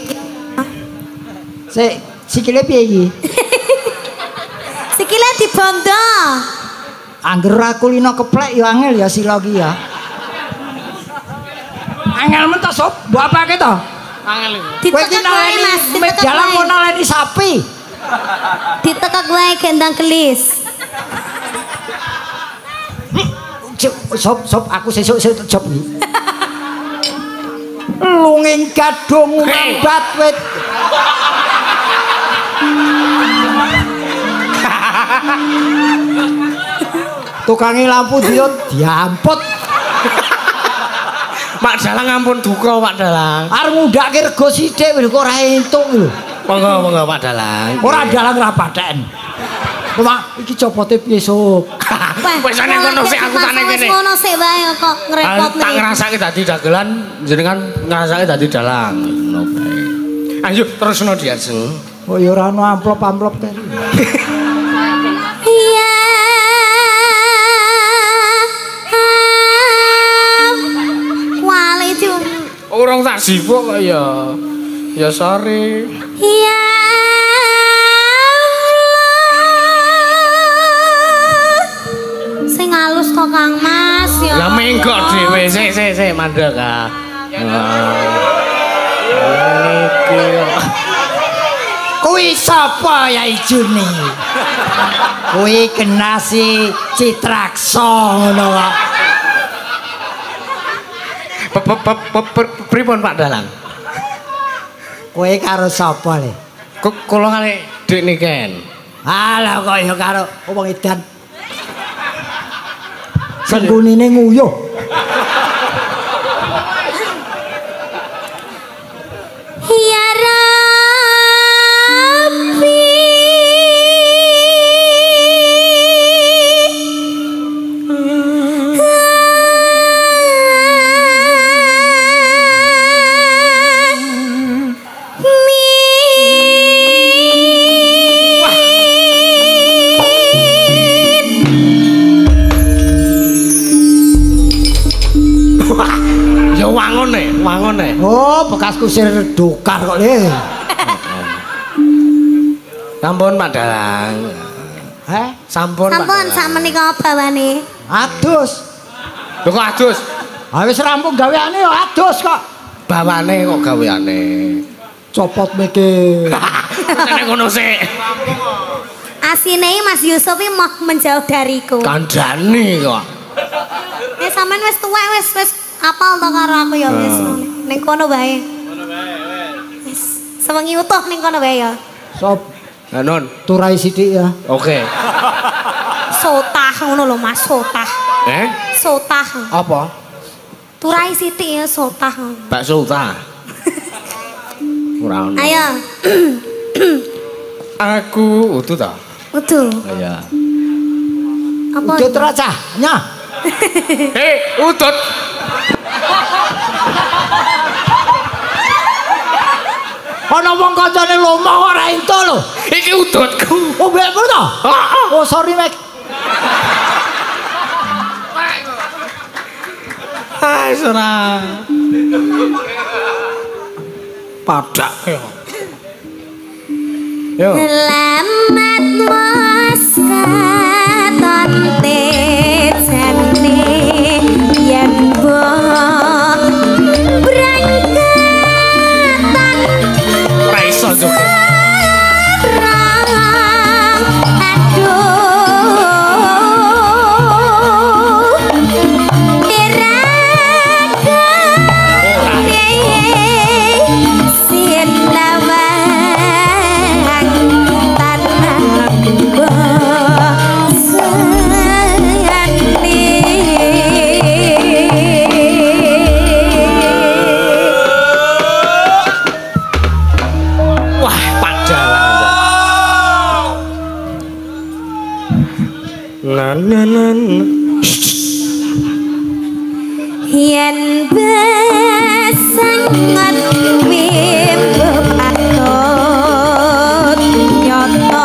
Sikile piye iki? Sikile dibondo. Angger aku lino keplek ya angel ya sila ki ya. Angel men to sob, mbok apake to? Angel iki. Kowe iki naleni Dalang mau naleni sapi. Ditekek wae gendang gelis. Sob aku sesuk job iki. Lunging gadung mambat wit. Tukange lampu dia diamput. Pak Dalang ampun duka Pak Dalang. Arep ngundhake rego sithik lho kok ora entuk lho. Monggo Pak Dalang. Ora Dalang ra pathen. Cuma iki copote piye sob? Wis nek ngono sik aku tak nek kene. Ngono sik wae kok ngrepotne. Tak ngrasake dadi dagelan jenengan ngrasake dadi dalang. Ngono bae. Ayo terusno Diajeng. Oh ya ora ono amplop-amplop teh. Iya. Wale itu. Urung tak sibuk kok ya. Ya sorry. Iya. Sing halus to Kang Mas ya. Lah menggok dhewe sik mandek ah. Niki. Kuwi sapa ya ijune? Kuwi Genasi Citraksa ngono kok. Pripun Pak Dalang? Kowe karo sapa le? Kula kali Dik Niken. Alah kok ya karo wong edan. Senggunine nguyuh. Ya Rabbi. Wangone. Oh, bekas kusir dokar kok le. Sampun Pak Dalang. Sampun Pak. Sampun sak menika bawane. Adus. Lho kok adus? Ha wis rampung gaweane ya adus kok. Bawane kok gaweane. Copot mikir. Nek ngono sik. Asine Mas Yusuf iki mau menjauh dariku. Kandhani kok. Sampean wis tuwek wis apal to karo aku ya wis. Ning kono wae. Wis sewengi utuh ning kono wae ya. Sop. Lah non, Turai sithik ya. oke. Sotah ngono lho Mas, sotah. Sotah. Apa? Turai sithik ya sotah. Bakso ta. Ora ono. Ayo. Aku utuh ta. Utuh. Iya. Apa? Udut ra cah, nyah. Utut. Ana wong kancane lomo ora ento lho. Iki ututku. Oh, mbekmu to? Oh, sorry, Mek. Hai, ora. Padak yo. Yo. Selamat maskatan tejane yen mbok berangkatan Ora iso juga. Yen besangat wimbub atut nyoto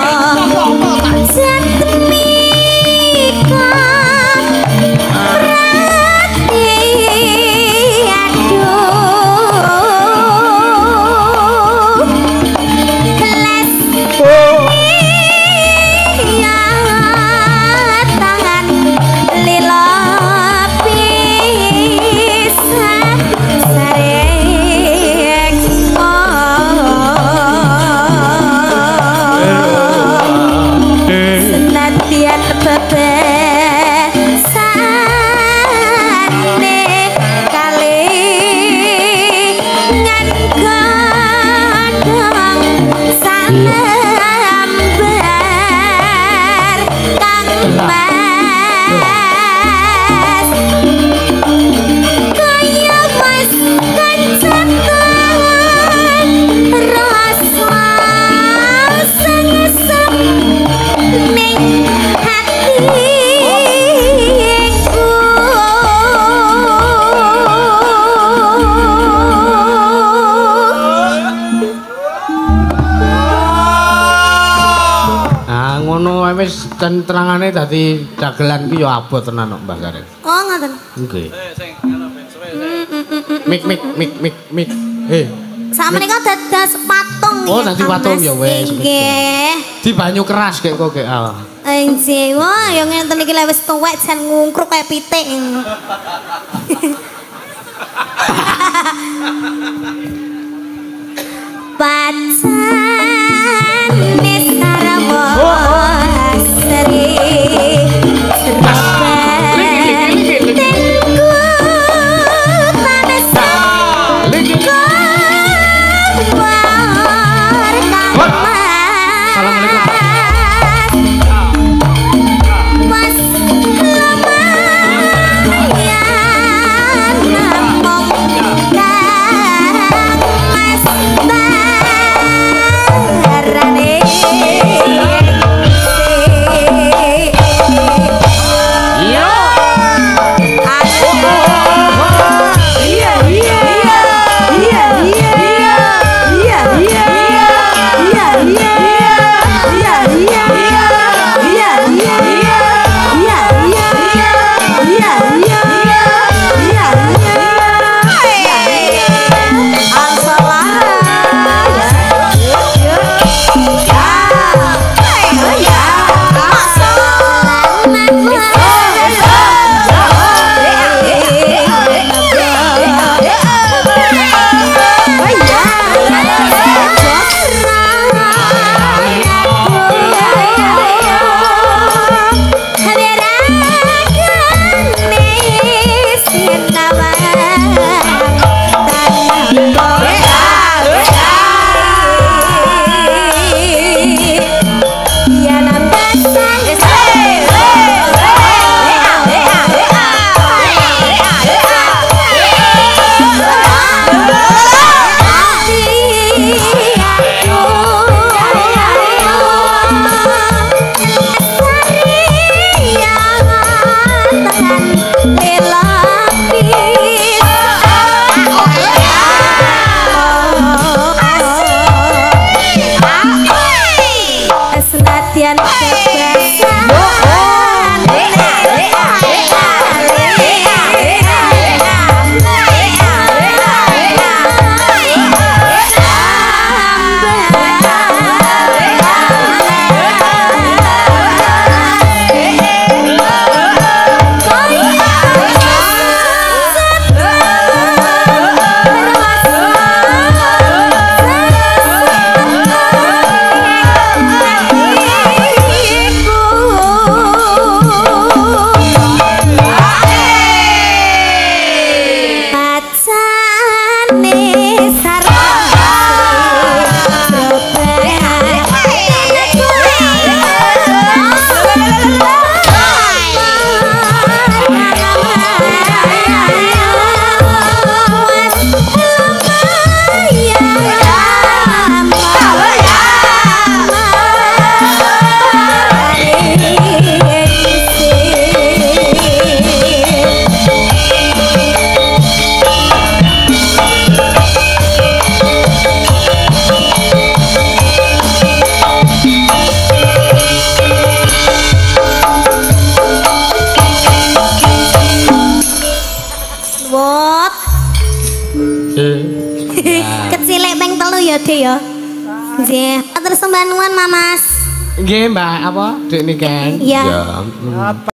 jatemika rati aduh kelas iya tangan lila wis terangane dadi dagelan ki ya abot tenan kok Mbah Karin. Oh, ngoten. Nggih. Mik. Sakmenika dados patung. Oh, dadi patung ya wis. Nggih. Di banyu keras kek kok kek. Anjir, wah ya ngenten iki lek wis tuwek jan ngungkruk kaya pitik. Pacane sarwa asri gede ya. Nggih, matur sembah nuwun Mas. Nggih, Mbak, apa? Dek niken. Iya. Ya.